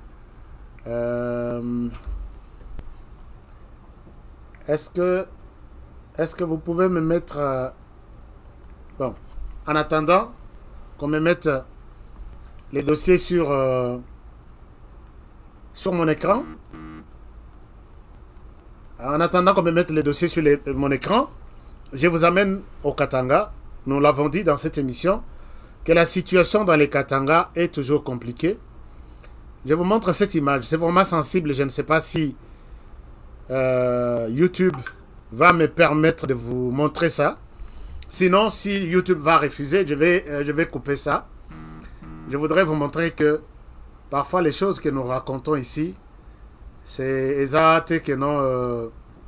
Est-ce que vous pouvez me mettre... bon, en attendant qu'on me mette les dossiers sur mon écran. En attendant qu'on me mette les dossiers sur mon écran, je vous amène au Katanga. Nous l'avons dit dans cette émission, que la situation dans les Katanga est toujours compliquée. Je vous montre cette image. C'est vraiment sensible. Je ne sais pas si YouTube va me permettre de vous montrer ça. Sinon, si YouTube va refuser, je vais couper ça. Je voudrais vous montrer que parfois les choses que nous racontons ici, c'est exact que nous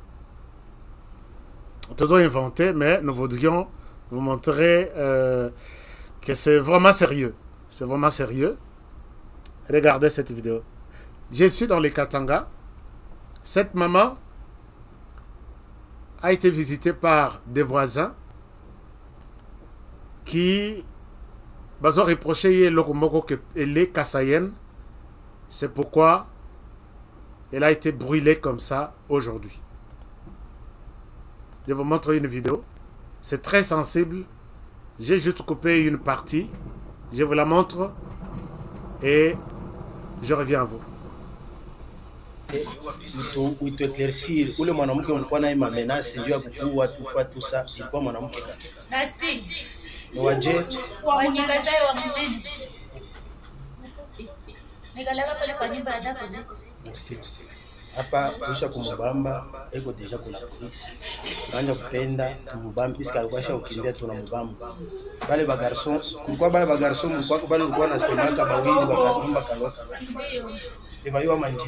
toujours inventé, mais nous voudrions vous montrer que c'est vraiment sérieux. C'est vraiment sérieux. Regardez cette vidéo. Je suis dans les Katanga. Cette maman a été visitée par des voisins qui ont reproché qu'elle est kassaïenne. C'est pourquoi elle a été brûlée comme ça aujourd'hui. Je vous montre une vidéo. C'est très sensible. J'ai juste coupé une partie. Je vous la montre. Et je reviens à vous. Utuéclaircir ule mwanamke ulikuwa naye mamenase ndio ya kukua tufa tout ça ilikuwa mwanamke Merci. Waje. Merci. Hapa kuisha kumubamba eko deja kuna polisi. Tunaanza kupenda tumubamba puisque alikuwa ukimbia tunamubamba. Bale ba garçon, kulikuwa bale ba garçon kulikuwa bale walikuwa nasemaka bawili bakabamba kalota. Ebaywa manji.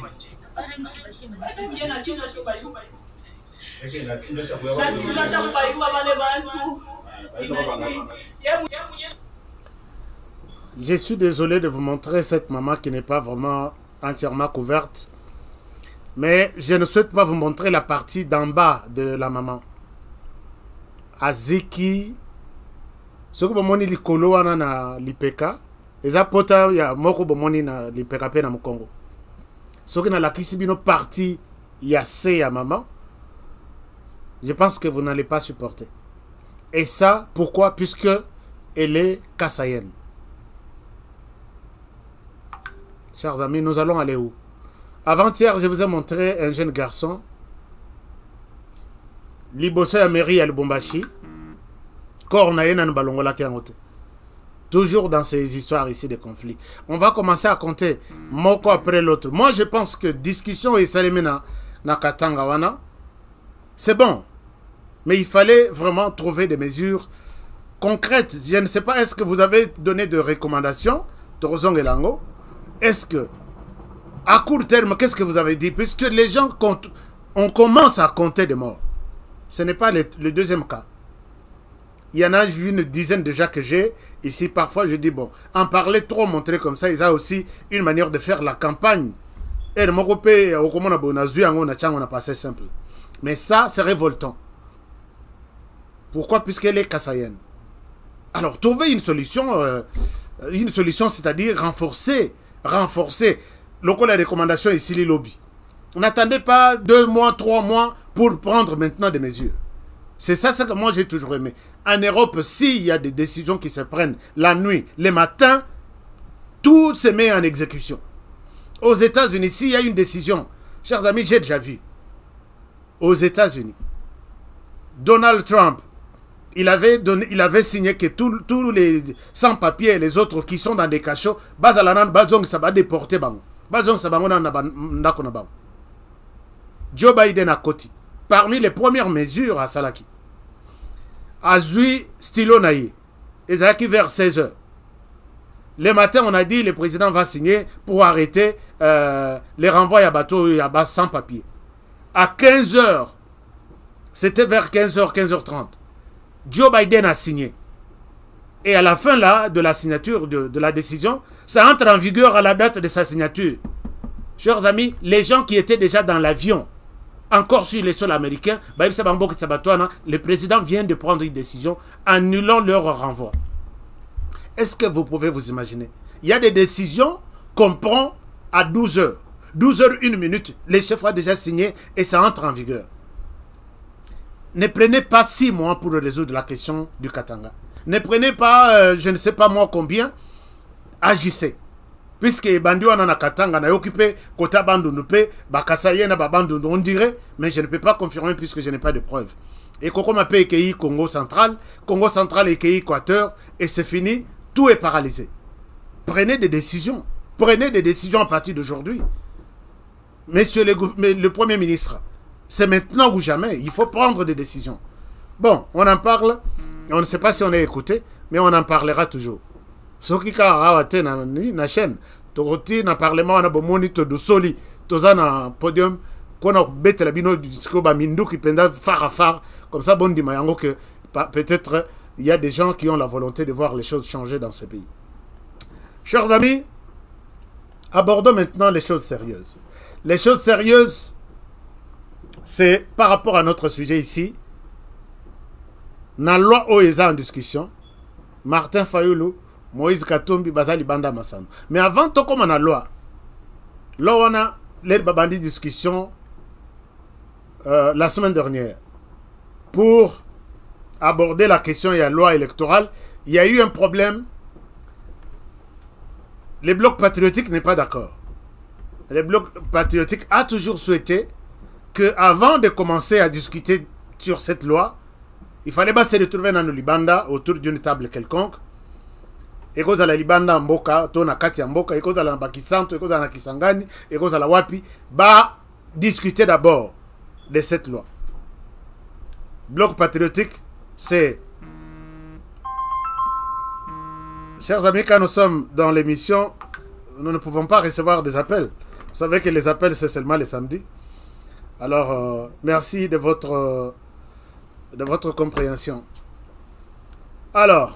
Je suis désolé de vous montrer cette maman qui n'est pas vraiment entièrement couverte. Mais je ne souhaite pas vous montrer la partie d'en bas de la maman. Aziki. Ce que vous moni likolo wana na lipeka. Eza pota ya moko bomoni na lipeka pe na Congo. Ce que na la kisibino partie ya se ya maman. Je pense que vous n'allez pas supporter. Et ça, pourquoi? Puisque elle est kassaïenne. Chers amis, nous allons aller où? Avant-hier, je vous ai montré un jeune garçon. Liboso ya mairie ya Lubumbashi. Toujours dans ces histoires ici de conflits. On va commencer à compter moko après l'autre. Moi, je pense que discussion et salimena na Katanga wana, c'est bon. Mais il fallait vraiment trouver des mesures concrètes. Je ne sais pas, est-ce que vous avez donné des recommandations, Torozong et Lango? Est-ce que, à court terme, qu'est-ce que vous avez dit? Puisque les gens comptent, on commence à compter des morts. Ce n'est pas le deuxième cas. Il y en a une dizaine déjà que j'ai. Ici, parfois, je dis, bon, en parler trop, montrer comme ça, ils ont aussi une manière de faire la campagne. Et le Moropé, on a passé simple. Mais ça, c'est révoltant. Pourquoi? Puisqu'elle est kassaïenne. Alors, trouver une solution, c'est-à-dire renforcer. Le la recommandation ici, les lobbies. N'attendez pas 2 mois, 3 mois pour prendre maintenant des mesures. C'est ça ce que moi j'ai toujours aimé. En Europe, s'il y a des décisions qui se prennent la nuit, les matins, tout se met en exécution. Aux États-Unis, s'il y a une décision, chers amis, j'ai déjà vu. Aux États-Unis, Donald Trump, il avait signé que tous les sans-papiers et les autres qui sont dans des cachots, ça va déporter. Joe Biden a côté. Parmi les premières mesures à Salaki, Azui Stilo Naïe, Ezaki vers 16 h. Le matin, on a dit le président va signer pour arrêter les renvois à bateau et à bas sans papier. À 15 h, c'était vers 15 h, 15h30, Joe Biden a signé. Et à la fin là, de la signature de la décision, ça entre en vigueur à la date de sa signature. Chers amis, les gens qui étaient déjà dans l'avion, encore sur les sols américains, le président vient de prendre une décision annulant leur renvoi. Est-ce que vous pouvez vous imaginer? Il y a des décisions qu'on prend à 12 h. 12 h 1 minute, les chefs ont déjà signé et ça entre en vigueur. Ne prenez pas 6 mois pour résoudre la question du Katanga. Ne prenez pas, je ne sais pas moi combien, agissez. Puisque Bandi wana Katanga n'a occupé Kota Bandundupe, Bakasaye na Babandundu, on dirait, mais je ne peux pas confirmer puisque je n'ai pas de preuves. Et Koko m'a payé EKI Congo Central et EKI Équateur, et c'est fini, tout est paralysé. Prenez des décisions. Prenez des décisions à partir d'aujourd'hui. Monsieur le Premier ministre, c'est maintenant ou jamais, il faut prendre des décisions. Bon, on en parle, on ne sait pas si on est écouté, mais on en parlera toujours. Ce qui est na chaîne, Toroti na parlement on a bomoni to soli, toza na podium qu'on a bête la bino du disco ba mindu qui penda phare à phare comme ça bon dimango que peut-être il y a des gens qui ont la volonté de voir les choses changer dans ce pays. Chers amis, abordons maintenant les choses sérieuses. Les choses sérieuses, c'est par rapport à notre sujet ici. Na loi OESA en discussion, Martin Fayulu, Moïse Katumbi, Bazali Banda Massano. Mais avant tout comme on a loi, là on a les babandi discussion la semaine dernière pour aborder la question de la loi électorale. Il y a eu un problème. Le bloc patriotique n'est pas d'accord. Le bloc patriotique a toujours souhaité que, avant de commencer à discuter sur cette loi, il fallait pas se retrouver dans le Libanda autour d'une table quelconque. Et cause à la Libanda Mboka, tona kati Mboka, et cause à la Bakisanto, et cause à la Kisangani, et cause à la Wapi, bah discuter d'abord de cette loi. Bloc patriotique, c'est... Chers amis, quand nous sommes dans l'émission, nous ne pouvons pas recevoir des appels. Vous savez que les appels, c'est seulement les samedis. Alors, merci de votre compréhension. Alors,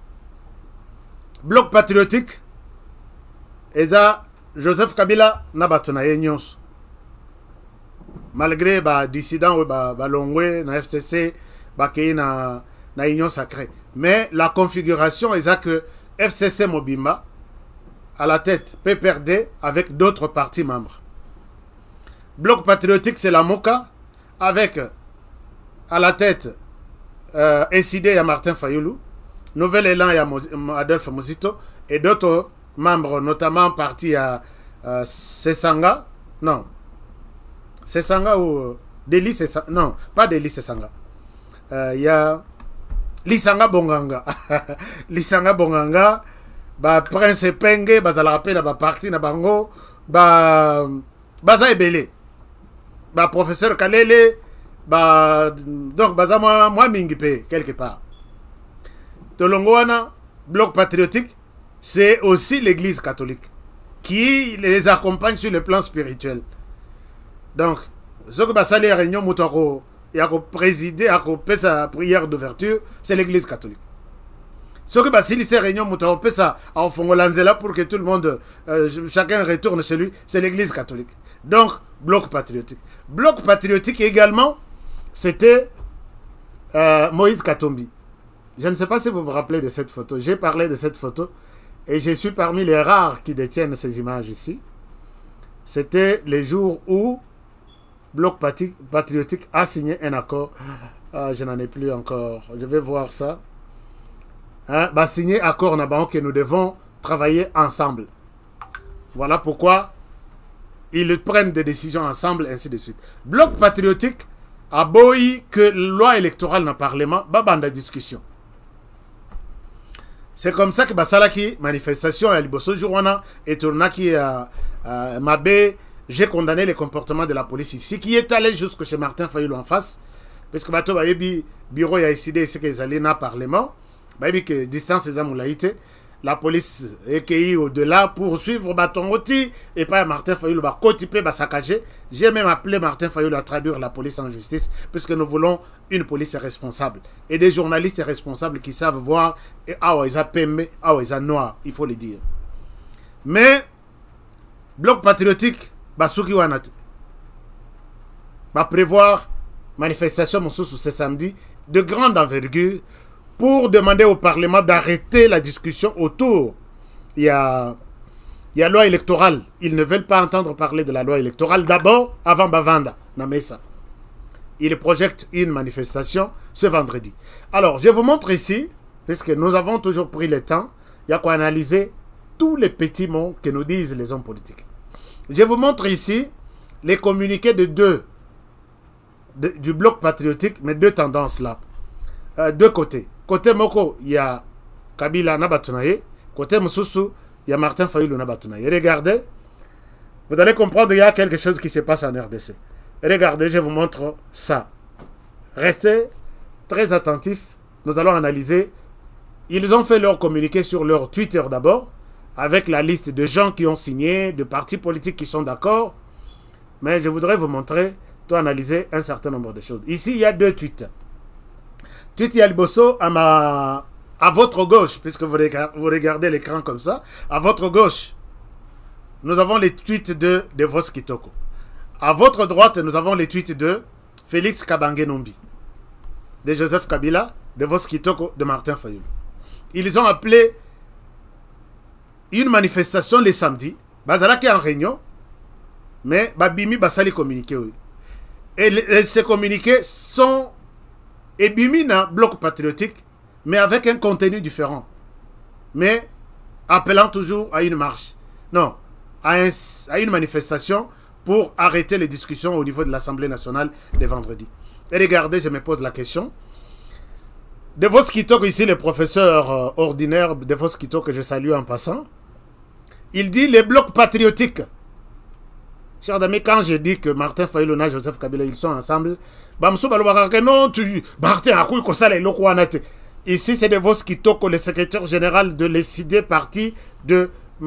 Bloc patriotique, Eza Joseph Kabila n'a pas tourné nyons. Malgré les dissidents, Longwe, na FCC, na union sacrée. Mais la configuration est que FCC Mobimba, à la tête, PPRD, avec d'autres partis membres. Bloc patriotique, c'est la MOCA, avec à la tête SID, il y a Martin Fayoulou, Nouvel Élan, il y a Adolphe Muzito, et d'autres membres, notamment parti à Sesanga, non, Sesanga ou Deli Sesanga, non, pas Deli Sesanga, il y a Lisanga Bonganga, Lisanga Bonganga, Prince Penge, bazala rappel na parti na bango, baza ebele, professeur Kalele, donc baza moi mingi pe quelque part. Tolongwana, Bloc patriotique, c'est aussi l'église catholique qui les accompagne sur le plan spirituel. Donc, ce que basali la réunion moutako et à présider, à sa prière d'ouverture, c'est l'église catholique. Ce que basili ces réunions moutako ça en fongolanzela pour que tout le monde, chacun retourne chez lui, c'est l'église catholique. Donc, Bloc patriotique. Bloc patriotique également, c'était Moïse Katumbi. Je ne sais pas si vous vous rappelez de cette photo. J'ai parlé de cette photo et je suis parmi les rares qui détiennent ces images ici. C'était les jours où Bloc patriotique a signé un accord. Je n'en ai plus encore. Je vais voir ça. Signer accord que nous devons travailler ensemble. Voilà pourquoi ils prennent des décisions ensemble, ainsi de suite. Bloc patriotique a beau que la loi électorale dans le Parlement, banda discussion. C'est comme ça que Basalaki, manifestation à Liboso Jourwana et Tournaki à Mabé, j'ai condamné les comportements de la police ici, qui est allé jusque chez Martin Fayoulou en face, parce que Bato Bayebi, bureau a décidé ce qu'ils allaient dans le Parlement, Bayebi que distance les amoulaïtés, la police est au-delà pour suivre Batongoti et pas Martin Fayoulou va cotiper, va saccager. J'ai même appelé Martin Fayoulou à traduire la police en justice puisque nous voulons une police responsable et des journalistes responsables qui savent voir ils ont pembe, ils ont noir, il faut le dire. Mais Bloc patriotique Basuki Wanat va prévoir manifestation sous ce samedi de grande envergure pour demander au Parlement d'arrêter la discussion autour. Il y a loi électorale. Ils ne veulent pas entendre parler de la loi électorale d'abord, avant Bavanda, Namesa. Ils projettent une manifestation ce vendredi. Alors, je vous montre ici, puisque nous avons toujours pris le temps, il y a qu'à analyser tous les petits mots que nous disent les hommes politiques. Je vous montre ici les communiqués du Bloc patriotique, mais deux tendances là. Deux côtés. Côté Moko, il y a Kabila Nabatunaye. Côté Moussoussou, il y a Martin Fayoulou Nabatunaye. Regardez, vous allez comprendre qu'il y a quelque chose qui se passe en RDC. Regardez, je vous montre ça. Restez très attentifs. Nous allons analyser. Ils ont fait leur communiqué sur leur Twitter d'abord, avec la liste de gens qui ont signé, de partis politiques qui sont d'accord. Mais je voudrais vous montrer, analyser un certain nombre de choses. Ici, il y a deux tweets. Tweet Yaliboso à votre gauche, puisque vous regardez l'écran comme ça, à votre gauche, nous avons les tweets de Vos Kitoko. À votre droite, nous avons les tweets de Félix Kabange Nombi, de Joseph Kabila, de Vos Kitoko, de Martin Fayoulou. Ils ont appelé une manifestation les samedis, Bazala qui est en réunion, mais Babimi Basali communiqué. Et ces communiqués sont Ebimina Bloc patriotique, mais avec un contenu différent. Mais appelant toujours à une marche. Non, à une manifestation pour arrêter les discussions au niveau de l'Assemblée nationale de vendredi. Et regardez, je me pose la question. De Vos Kitoko, ici le professeur ordinaire de Vos Kitoko, que je salue en passant, il dit les blocs patriotiques. Chers amis, quand je dis que Martin Fayulu et Joseph Kabila, ils sont ensemble, ici c'est de Vos Kitoko, le secrétaire général de l'ECD parti de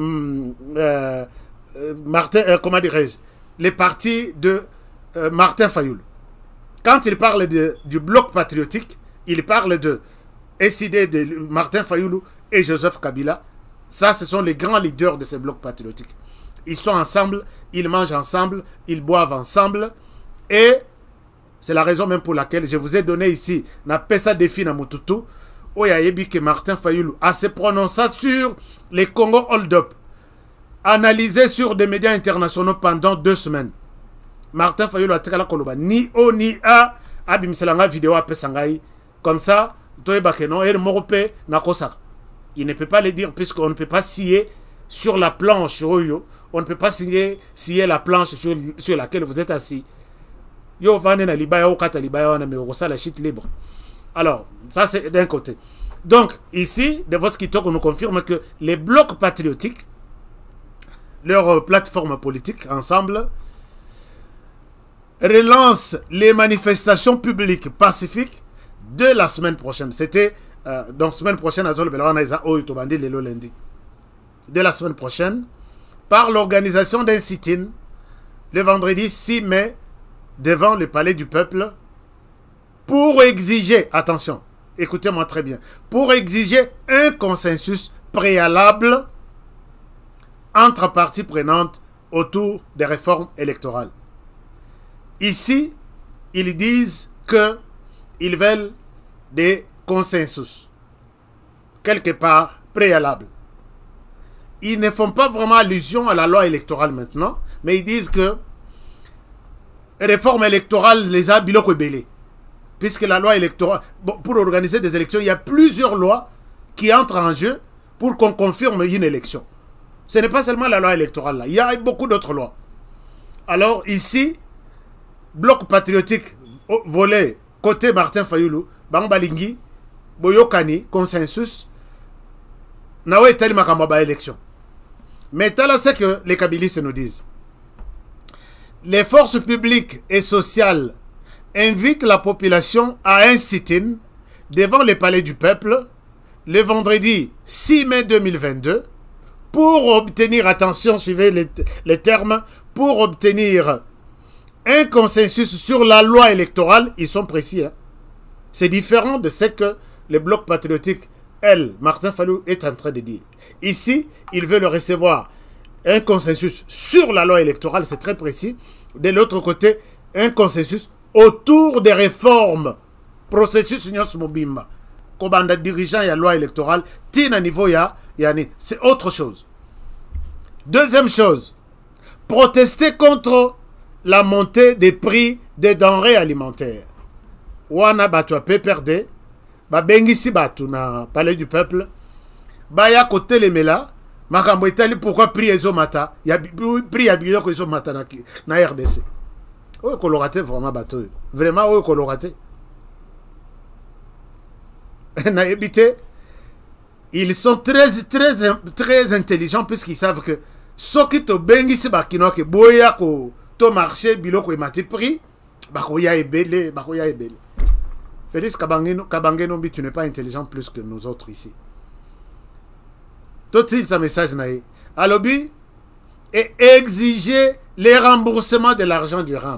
Martin, comment dirais-je, les partis de Martin Fayulu. Quand il parle du bloc patriotique, il parle de ECD de Martin Fayulu et Joseph Kabila. Ça, ce sont les grands leaders de ces blocs patriotiques. Ils sont ensemble, ils mangent ensemble, ils boivent ensemble. Et c'est la raison même pour laquelle je vous ai donné ici, na pesa défi na mututu, où il y a que Martin Fayulu a se prononcé sur les Congo hold-up, analysé sur des médias internationaux pendant 2 semaines. Martin Fayulu a dit ni O ni A, abimiselanga vidéo a pesangai. Comme ça, il ne peut pas le dire puisqu'on ne peut pas scier sur la planche. On ne peut pas scier la planche sur laquelle vous êtes assis. Alors, ça c'est d'un côté. Donc, ici, De Vos Kitoko nous confirme que les blocs patriotiques, leur plateforme politique, ensemble, relancent les manifestations publiques pacifiques de la semaine prochaine. C'était donc semaine prochaine de la semaine prochaine par l'organisation d'un sit-in le vendredi 6 mai devant le palais du peuple pour exiger, attention, écoutez-moi très bien, pour exiger un consensus préalable entre parties prenantes autour des réformes électorales. Ici, ils disent que ils veulent des consensus, quelque part préalables. Ils ne font pas vraiment allusion à la loi électorale maintenant, mais ils disent que réforme électorale les a biloko belé. Puisque la loi électorale, pour organiser des élections, il y a plusieurs lois qui entrent en jeu pour qu'on confirme une élection. Ce n'est pas seulement la loi électorale là, il y a beaucoup d'autres lois. Alors ici, bloc patriotique volé côté Martin Fayulu, Bambalingi, Boyokani, consensus, Nawe Tali Makamba élection. Mais là, c'est que les kabilistes nous disent. Les forces publiques et sociales invitent la population à un sit-in devant le palais du peuple le vendredi 6 mai 2022 pour obtenir, attention, suivez les termes, pour obtenir un consensus sur la loi électorale. Ils sont précis. Hein? C'est différent de ce que le bloc patriotique, Martin Fayulu, est en train de dire. Ici, il veut le recevoir un consensus sur la loi électorale, c'est très précis. De l'autre côté, un consensus autour des réformes. Processus Nyos Mobimba. Kobanda dirigeant et la loi électorale, tina niveau c'est autre chose. Deuxième chose, protester contre la montée des prix des denrées alimentaires. Wana batwa pe perde, ba bengisi batu na palais du peuple, ba ya kote le mela, makambo itali pourquoi prix ezomata, ya prix ya biloko ezomata na RDC. Oyo kolorate vraiment bateau. Vraiment oyo kolorate. Na ebité, ils sont très intelligents puisqu'ils savent que soki to bengisi bakino ke boya ko to marché biloko emati prix, bakoya ebele. Félix Kabangenombi, tu n'es pas intelligent plus que nous autres ici. Tout il sa message naïe. À l'objet et exiger les remboursements de l'argent du RAM.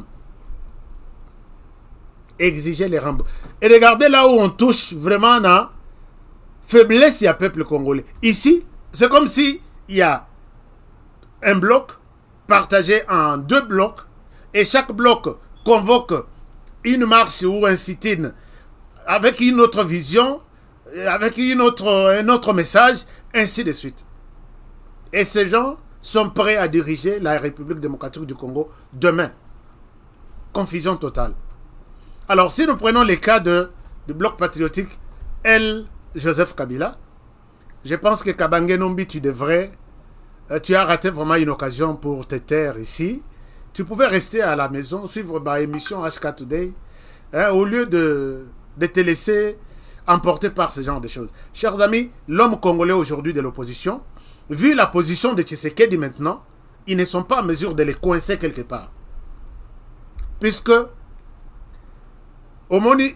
Exiger les remboursements. Et regardez là où on touche vraiment à faiblesse du peuple congolais. Ici, c'est comme si il y a un bloc partagé en 2 blocs et chaque bloc convoque une marche ou un sit-in avec une autre vision, avec un autre message, ainsi de suite. Et ces gens sont prêts à diriger la République démocratique du Congo demain. Confusion totale. Alors, si nous prenons les cas du bloc patriotique, Joseph Kabila, je pense que Kabangenombi, tu as raté vraiment une occasion pour te taire ici. Tu pouvais rester à la maison, suivre ma émission HK Today, hein, au lieu de te laisser emporté par ce genre de choses. Chers amis, l'homme congolais aujourd'hui de l'opposition, vu la position de Tshisekedi maintenant, ils ne sont pas en mesure de les coincer quelque part. Puisque, au Moni,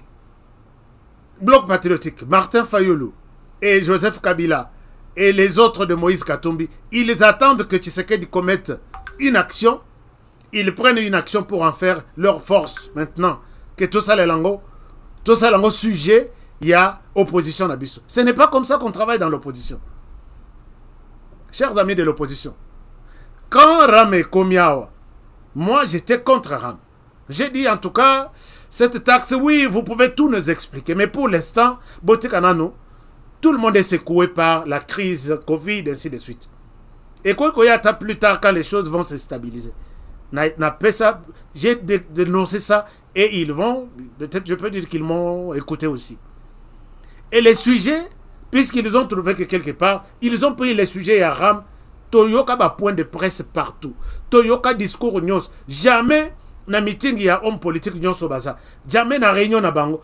Bloc patriotique, Martin Fayulu et Joseph Kabila et les autres de Moïse Katumbi, ils attendent que Tshisekedi commette une action. Ils prennent une action pour en faire leur force maintenant. Que tout ça, les langues sujet, il y a opposition à Bissau. Ce n'est pas comme ça qu'on travaille dans l'opposition. Chers amis de l'opposition, quand Ram est Komiawa, moi j'étais contre Ram. J'ai dit en tout cas, cette taxe, oui, vous pouvez tout nous expliquer. Mais pour l'instant, Botikanano, tout le monde est secoué par la crise Covid, ainsi de suite. Et quoi qu'il y a plus tard, quand les choses vont se stabiliser. J'ai dénoncé ça et ils vont, peut-être je peux dire qu'ils m'ont écouté aussi. Et les sujets, puisqu'ils ont trouvé que quelque part, ils ont pris les sujets à Ram, Toyoka ba point de presse partout. Toyoka discours news. Jamais na meeting il y a homme politique news au bazar. Jamais na réunion na bango.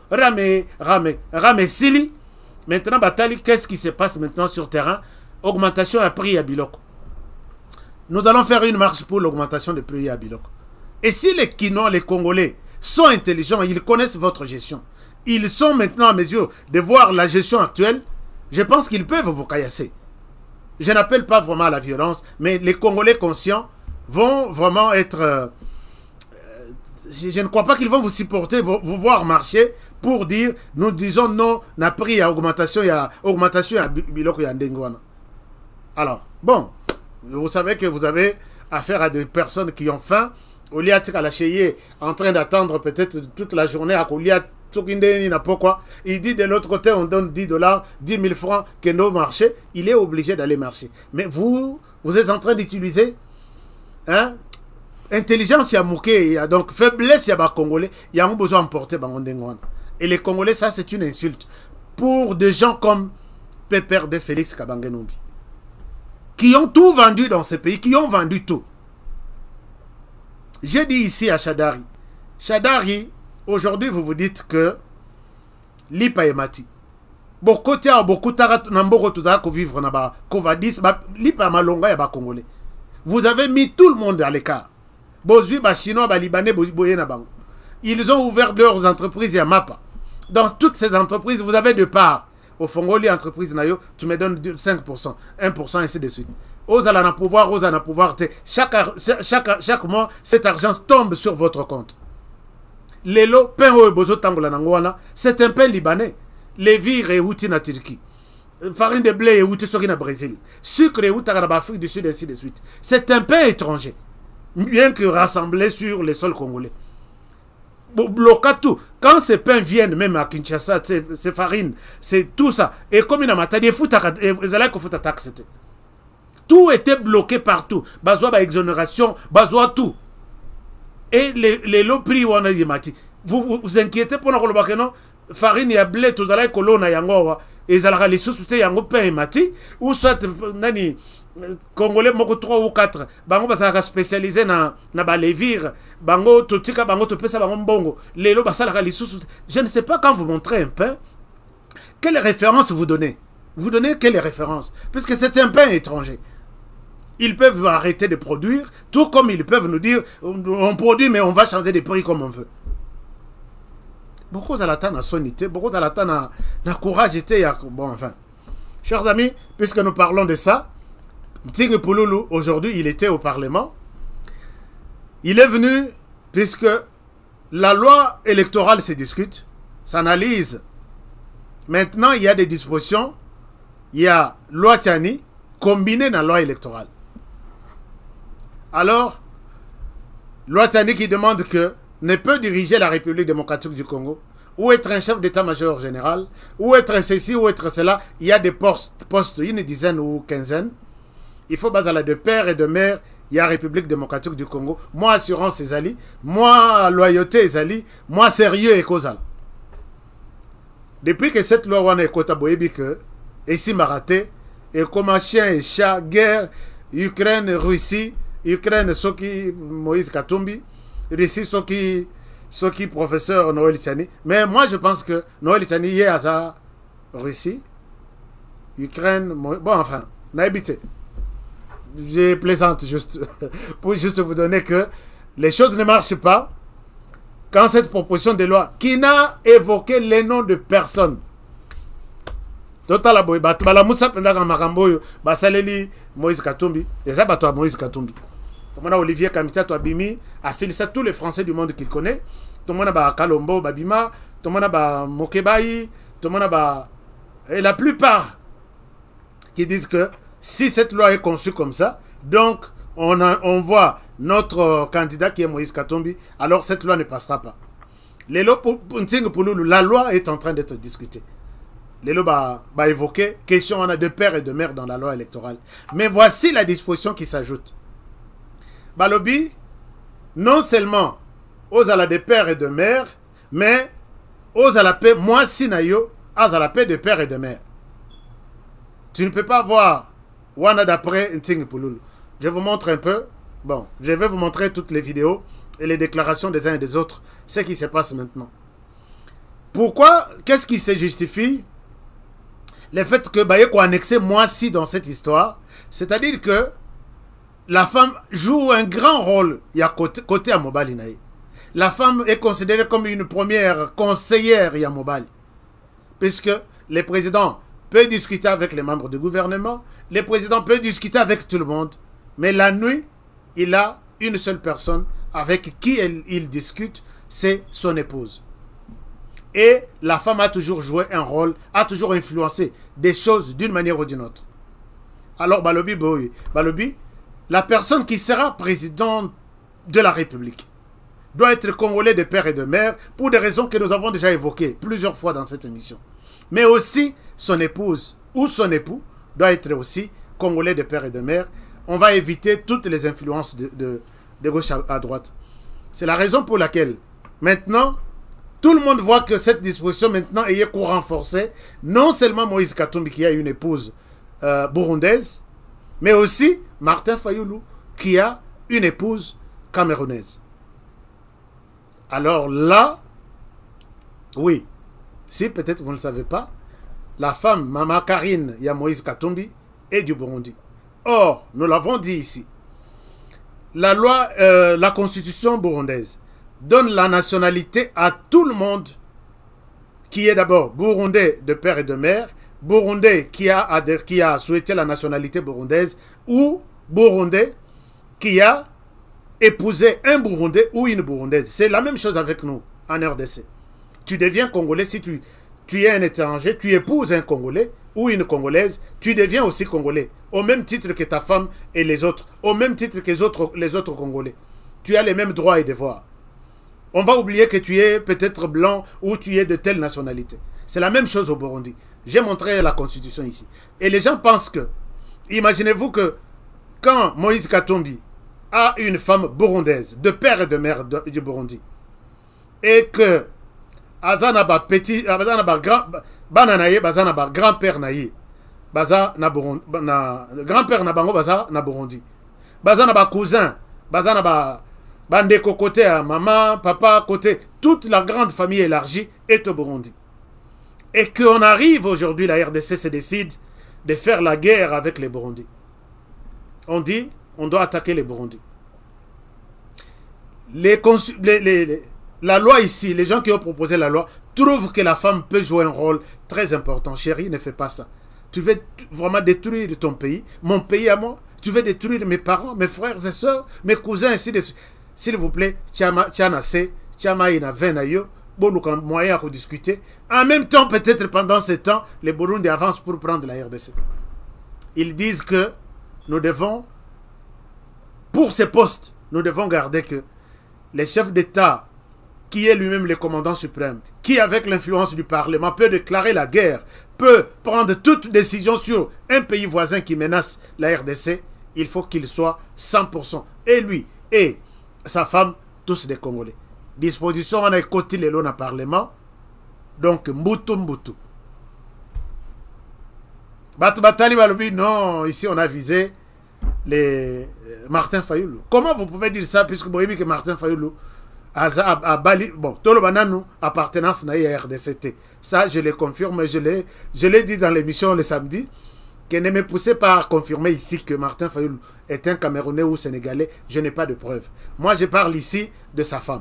Rame Sili. Maintenant, Batali, qu'est-ce qui se passe maintenant sur terrain? Augmentation à prix à Biloko. Nous allons faire une marche pour l'augmentation des prix à Biloko. Et si les Kinois, les Congolais, sont intelligents, ils connaissent votre gestion, ils sont maintenant en mesure de voir la gestion actuelle, je pense qu'ils peuvent vous caillasser. Je n'appelle pas vraiment à la violence, mais les Congolais conscients vont vraiment être... je ne crois pas qu'ils vont vous supporter, vous voir marcher pour dire, nous disons non, n'a pris à augmentation, il y a augmentation à Biloko, il y a Ndengwana. Alors, bon, vous savez que vous avez affaire à des personnes qui ont faim. Olia Tikalacheye en train d'attendre peut-être toute la journée à Olia Tsukindeni n'a pas quoi. Il dit de l'autre côté, on donne 10 $, 10 000 francs que nos marchés. Il est obligé d'aller marcher. Mais vous êtes en train d'utiliser intelligence, il y a mouké, il y a donc faiblesse, il y a Congolais. Il y a un besoin d'emporter Bangondengwan. Et les Congolais, ça c'est une insulte. Pour des gens comme Pépère de Félix Kabangenombi, qui ont tout vendu dans ce pays, qui ont vendu tout. J'ai dit ici à Chadari. Chadari, aujourd'hui, vous vous dites que Lipa est mati. Beaucoup de Namboro Tuzako vivre là-bas. Kovadis, Lipa Malonga et Congolais. Vous avez mis tout le monde à l'écart. Bozui, Chinois, Libanais, Boziboye Nabango. Ils ont ouvert leurs entreprises à Mapa. Dans toutes ces entreprises, vous avez de parts. Au Fongoli, entreprise Nayo, tu me donnes 5%, 1%, ainsi de suite. Osala pouvoir, chaque mois, cet argent tombe sur votre compte. Lelo, pain au bozo tangola nangwana, c'est un pain libanais. Lévire et outil na Turquie. Farine de blé et outil sur na Brésil. Sucre et outil en Afrique du Sud, ainsi de suite. C'est un pain étranger. Bien que rassemblé sur les sols congolais. Bloquer tout. Quand ces pains viennent, même à Kinshasa, ces farines, c'est tout ça. Et comme il y a des taxes. Tout était bloqué partout. Bazoa exonération, bazoa tout. Et les lots prix on a dit vous vous inquiétez pour nous non farine ya blé tous allez colonna yangowa et zalaka les sous-souté yango pain mati ou soit nani Congolais moko 3 ou 4 bango basaka spécialisé na ba levire bango totika bango to pesa bango mbongo lelo basalaka les sous-souté. Je ne sais pas quand vous montrez un pain quelle référence vous donnez quelle référence puisque c'est un pain étranger. Ils peuvent arrêter de produire, tout comme ils peuvent nous dire on produit mais on va changer de prix comme on veut. Beaucoup d'attendre à sonité, beaucoup d'attendre à courage. Bon, enfin, chers amis, puisque nous parlons de ça, Tigre Pouloulou, aujourd'hui, il était au Parlement. Il est venu, puisque la loi électorale se discute, s'analyse. Maintenant, il y a des dispositions. Il y a loi Tiani combinée dans la loi électorale. Alors, loi Tiani qui demande que ne peut diriger la République démocratique du Congo, ou être un chef d'état-major général, ou être ceci, ou être cela. Il y a des postes, une dizaine ou quinzaine. Il faut baser de père et de mère. Il y a République démocratique du Congo. Moi, assurance Ezali. Moi, loyauté Ezali. Moi, sérieux et causal. Depuis que cette loi est kota boyebi que, et si maraté, et comme chien et chat, guerre, Ukraine, Russie, Ukraine, Soki, Moïse Katumbi, Russie, Soki professeur Noël Tiani. Mais moi, je pense que Noël Tiani est à ça Russie, Ukraine, bon enfin, n'habitez. Je plaisante juste pour juste vous donner que les choses ne marchent pas quand cette proposition de loi qui n'a évoqué les noms de personne. Totala boy bat bala musa pendaka makamboyo basaleli Moïse Katumbi déjà bato Moïse Katumbi. Tomona Olivier Kamita to abimi asilisa tous les Français du monde qu'il connaît. Tomona ba Kalombo babima, tomona ba Mokebayi, tomona ba et la plupart qui disent que si cette loi est conçue comme ça, donc on voit notre candidat qui est Moïse Katumbi, alors cette loi ne passera pas. La loi est en train d'être discutée. Les lois va évoquer question on a de père et de mère dans la loi électorale. Mais voici la disposition qui s'ajoute. Balobi, non seulement aux à la de père et de mère, mais aux à la paix, moi sinayo, à la paix de père et de mère. Tu ne peux pas voir Wana d'après Nting Pouloulou. Je vous montre un peu. Bon, je vais vous montrer toutes les vidéos et les déclarations des uns et des autres, ce qui se passe maintenant. Pourquoi? Qu'est-ce qui se justifie? Le fait que Bayeko a annexé moi-ci dans cette histoire, c'est-à-dire que la femme joue un grand rôle. Il y a côté à Mobali Naï. La femme est considérée comme une première conseillère à Mobali. Puisque le président peut discuter avec les membres du gouvernement, le président peut discuter avec tout le monde, mais la nuit, il a une seule personne avec qui il discute, c'est son épouse. Et la femme a toujours joué un rôle, a toujours influencé des choses d'une manière ou d'une autre. Alors, Balobi, la personne qui sera président de la République doit être congolais de père et de mère pour des raisons que nous avons déjà évoquées plusieurs fois dans cette émission. Mais aussi, son épouse ou son époux doit être aussi congolais de père et de mère. On va éviter toutes les influences de gauche à droite. C'est la raison pour laquelle, maintenant, tout le monde voit que cette disposition maintenant est cours renforcée. Non seulement Moïse Katumbi qui a une épouse burundaise, mais aussi Martin Fayoulou qui a une épouse camerounaise. Alors là, oui, si peut-être vous ne le savez pas, la femme, Mama Karine, il y a Moïse Katumbi, est du Burundi. Or, nous l'avons dit ici, la loi, la constitution burundaise donne la nationalité à tout le monde qui est d'abord burundais de père et de mère, burundais qui a souhaité la nationalité burundaise ou burundais qui a épousé un burundais ou une burundaise. C'est la même chose avec nous en RDC. Tu deviens congolais si tu es un étranger, tu épouses un congolais ou une congolaise, tu deviens aussi congolais, au même titre que ta femme et les autres, au même titre que les autres congolais. Tu as les mêmes droits et devoirs. On va oublier que tu es peut-être blanc ou tu es de telle nationalité. C'est la même chose au Burundi. J'ai montré la constitution ici. Et les gens pensent que, imaginez-vous que quand Moïse Katumbi a une femme burundaise, de père et de mère du Burundi, et que Azanaba petit, Azanaba grand-père naïe, grand-père na bango baza na Burundi, Bazanaba cousin, Bazanaba bandeko côté à maman, papa côté, toute la grande famille élargie est au Burundi. Et qu'on arrive aujourd'hui, la RDC se décide de faire la guerre avec les Burundis. On dit, on doit attaquer les Burundis. La loi ici, les gens qui ont proposé la loi, trouvent que la femme peut jouer un rôle très important. Chérie, ne fais pas ça. Tu veux vraiment détruire ton pays, mon pays à moi. Tu veux détruire mes parents, mes frères et sœurs, mes cousins, ainsi de suite. S'il vous plaît, moyen à discuter. En même temps, peut-être pendant ce temps, les Burundi avancent pour prendre la RDC. Ils disent que nous devons, pour ces postes, nous devons garder que les chefs d'État, qui est lui-même le commandant suprême, qui avec l'influence du Parlement peut déclarer la guerre, peut prendre toute décision sur un pays voisin qui menace la RDC, il faut qu'il soit 100%. Et lui et sa femme, tous des Congolais. Disposition, on a écouté les lois dans le Parlement. Donc, Mbutu. Batali Balobi, non, ici on a visé les Martin Fayoulou. Comment vous pouvez dire ça, puisque vous voyez que Martin Fayoulou à Bali, bon, tout le banano appartenance à RDCT. Ça, je le confirme, je l'ai dit dans l'émission le samedi, que ne me poussez pas à confirmer ici que Martin Fayulu est un Camerounais ou Sénégalais, je n'ai pas de preuves. Moi, je parle ici de sa femme.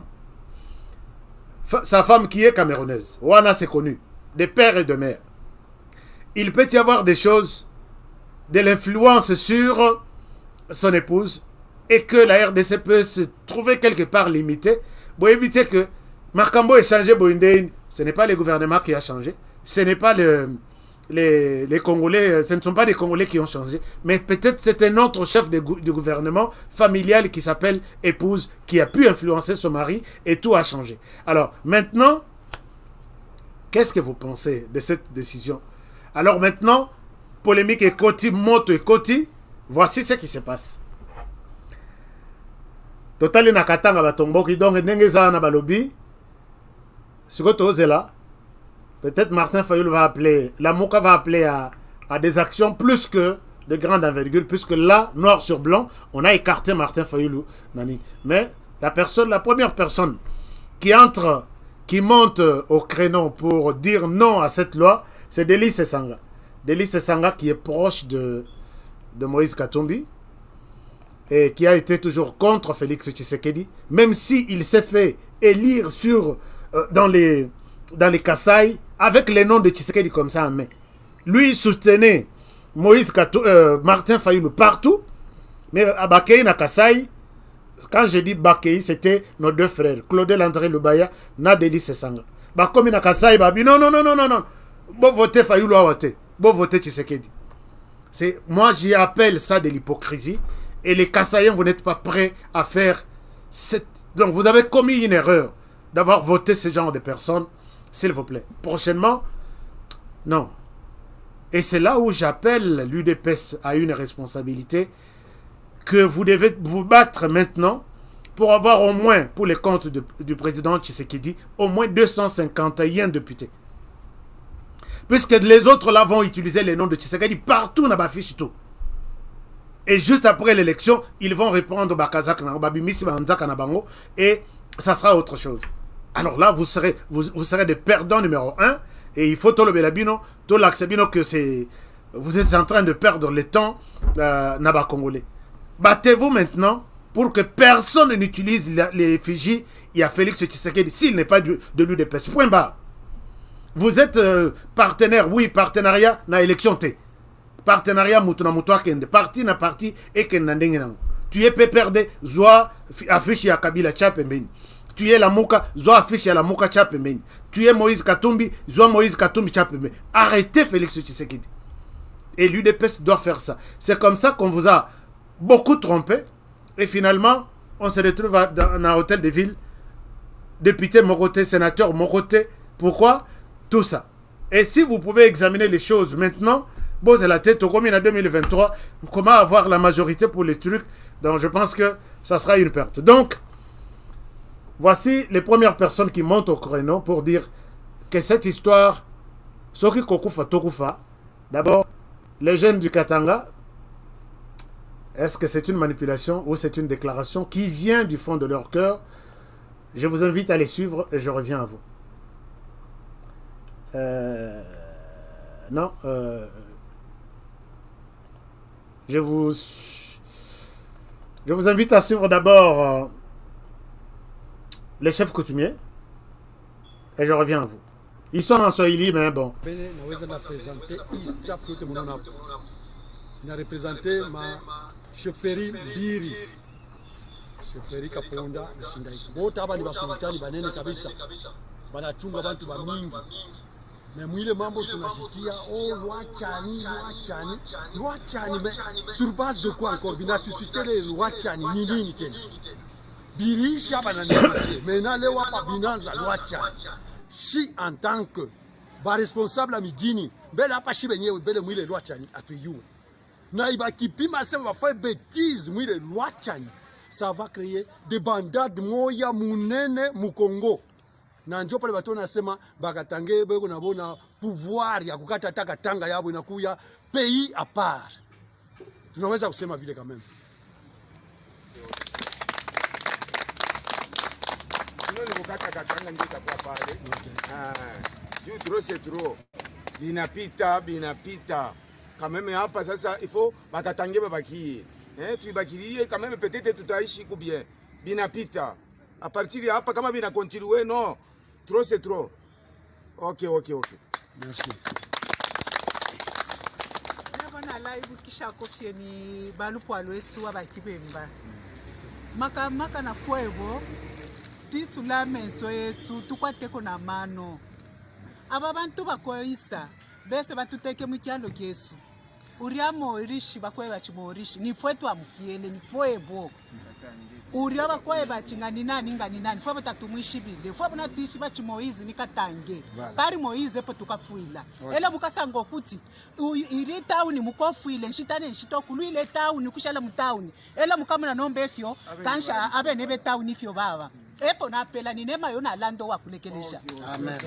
Sa femme qui est camerounaise. Wana, c'est connu, de père et de mère. Il peut y avoir des choses, de l'influence sur son épouse, et que la RDC peut se trouver quelque part limitée, pour éviter que Makambo ait changé Boindéine. Ce n'est pas le gouvernement qui a changé, ce n'est pas les Congolais, ce ne sont pas les Congolais qui ont changé, mais peut-être c'est un autre chef du gouvernement familial qui s'appelle épouse, qui a pu influencer son mari, et tout a changé. Alors maintenant, qu'est-ce que vous pensez de cette décision? Alors maintenant, polémique et Koti, moto et Koti, voici ce qui se passe. Total nakatanga batomboki donc nengeza na balobi. Ce que tu là, peut-être Martin Fayulu va appeler, la Mouka va appeler à des actions plus que de grande envergure, puisque là, noir sur blanc, on a écarté Martin Fayulu, Nani. Mais la première personne qui monte au créneau pour dire non à cette loi, c'est Delis Sesanga. Delis Sesanga qui est proche de Moïse Katumbi et qui a été toujours contre Félix Tshisekedi, même s'il s'est fait élire dans les Kasaï avec les noms de Tshisekedi comme ça en main. Lui soutenait Martin Fayulu partout, mais à Bakei na Kasaï, quand je dis Bakei, c'était nos deux frères, Claudel André Lubaya, Nadeli Sesanga. Bakomi na Kasaï, babi non. Bon voter Fayulu a voté, bon voter Tshisekedi. Moi j'y appelle ça de l'hypocrisie, et les Kasaïens, vous n'êtes pas prêts à faire cette... Donc vous avez commis une erreur d'avoir voté ce genre de personnes, s'il vous plaît. Prochainement, non. Et c'est là où j'appelle l'UDPS à une responsabilité, que vous devez vous battre maintenant pour avoir au moins, pour les comptes du président Tshisekedi, au moins 251 députés. Puisque les autres là vont utiliser les noms de Tshisekedi partout dans la fiche tout. Et juste après l'élection, ils vont répondre Bakazak, Babimisi, Banzaka, Nabango, et ça sera autre chose. Alors là, vous serez des perdants numéro 1, et il faut tout le belabino, tout l'accebino que vous êtes en train de perdre le temps Naba Congolais. Battez-vous maintenant pour que personne n'utilise les Fidji. Il y a Félix Tshisekedi, s'il n'est pas de l'UDPS. Point barre. Vous êtes partenaire, oui, partenariat na élection T. Partenariat mutuna mutua kende parti na parti et kende ndenge nango. Tu es PPRD, zoa affiche ya Kabila Tchapembeni. Tu es la Mouka, zoa affiche ya la Mouka Tchapembeni. Tu es Moïse Katumbi, zoa Moïse Katumbi Tchapembeni. Arrêtez Félix Tshisekedi. Et l'UDPS doit faire ça. C'est comme ça qu'on vous a beaucoup trompé. Et finalement, on se retrouve dans un hôtel de ville. Député Moroté, sénateur Moroté. Pourquoi? Tout ça. Et si vous pouvez examiner les choses maintenant, bon, c'est la tête au combien en 2023, comment avoir la majorité pour les trucs. Donc je pense que ça sera une perte. Donc, voici les premières personnes qui montent au créneau pour dire que cette histoire, Soki Kokufa Tokufa, d'abord, les jeunes du Katanga, est-ce que c'est une manipulation ou c'est une déclaration qui vient du fond de leur cœur? Je vous invite à les suivre et je reviens à vous. Non, je vous invite à suivre d'abord les chefs coutumiers et je reviens à vous. Ils sont en Swahili, mais bon. Il a représenté ma chefferie Biri. Chefferie Kaponda na Shindaiki. Bote hapa ni basultani banene kabisa. Banachunga bantu ba mingi. Na mwile mambo tunashikia Lwachani mais sur base de quoi encore bina suscité les Lwachani ni nini tena? Biri hapa na négocier. Maintenant leo hapa binanza Lwachani. Si en tant que responsable à migini, mbele hapa shi benyewe mbele mwile Lwachani atuyue. Na ibakipima sema fait bêtise mwile Lwachani. Ça va créer des bandades moya munene mu Congo. Na njo pale watu wanasema bakatange beko na bona pouvoir ya kukata taka tanga yabo inakuya pays à part. Tunaweza kusema vile quand même. Trop c'est trop. Binapita. Quand même, hapa sasa, il faut bakatange babaki. Tu bakiri quand même peut-être tutaishi ou bien. Binapita. À partir de hapa kama bina continuer non. Trop c'est trop. Ok. Merci. Na live kisha kofie ni balupo alwesi wa bakibemba. Maka na fuego. Tisula menso Yesu tukwateko na mano. Aba bantu bakoyisa bese batuteke mu kyalo Yesu. Uriamo rishi bakoye bachimorishi ni fwetu amufiele ni fuego. Uria bakoye bachingani nani fwe batatumwishi bile fwe bona tishi bachimoizi nikatange pari moize po tukafuila ela mukasango kuti iri town mukofuile nshitane nshitokulu ile town kushala mu town ela mukamuna nombe fyo kansha abe nebe town fyo baba epo napela ni nema yona lando wakulekelesha amen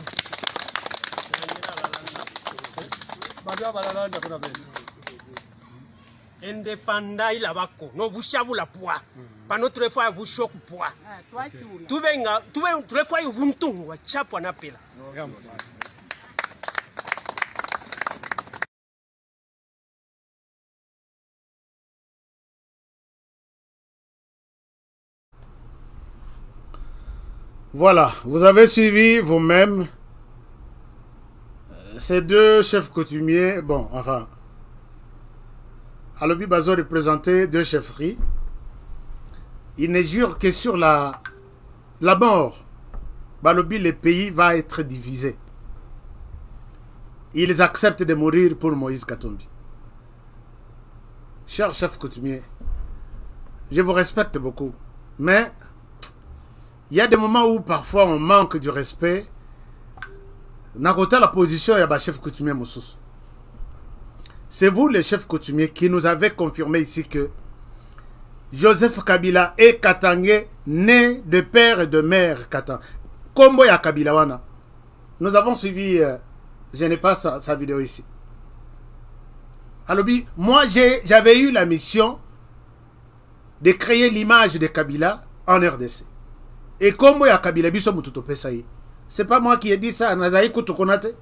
baba balalanda kuna bene indépendant il a bako no bushabu la poa pano tulefa bushoku poa tubenga tulefa yubuntu wa chapwa na pela. Voilà, vous avez suivi vous-même ces deux chefs coutumiers, bon, enfin, Alobi Bazo représentait deux chefferies. Il ne jure que sur la mort. Balobi, le pays va être divisé. Ils acceptent de mourir pour Moïse Katumbi. Cher chef coutumier, je vous respecte beaucoup, mais il y a des moments où parfois on manque du respect. Nakota la position ya ba chef coutumier Moussous. C'est vous les chefs coutumiers qui nous avez confirmé ici que Joseph Kabila est Katangé, né de père et de mère Katang. Kombo ya Kabila wana. Nous avons suivi, je n'ai pas sa vidéo ici. Alobi, moi j'avais eu la mission de créer l'image de Kabila en RDC. Et Kombo ya Kabila biso mututo pesaye. C'est pas moi qui ai dit ça, Nazaï Koutukonate.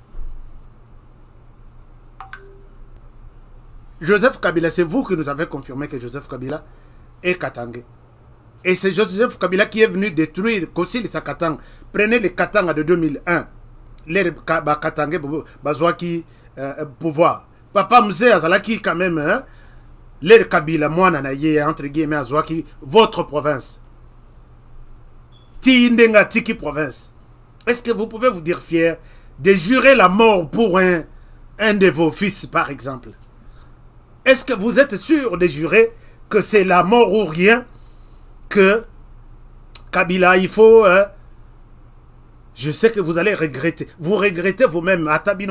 Joseph Kabila, c'est vous qui nous avez confirmé que Joseph Kabila est Katangé. Et c'est Joseph Kabila qui est venu détruire Kossil Sakatang. Prenez les Katanga de 2001. Les Katangé, Bazouaki, pouvoir. Papa Mzé Azalaki, quand même, hein, les Kabila, moi, Nanaye, entre guillemets, Azouaki, votre province. Tindenga Tiki province. Est-ce que vous pouvez vous dire fier de jurer la mort pour un de vos fils, par exemple? Est-ce que vous êtes sûr de jurer que c'est la mort ou rien que Kabila, il faut... je sais que vous allez regretter. Vous regrettez vous-même.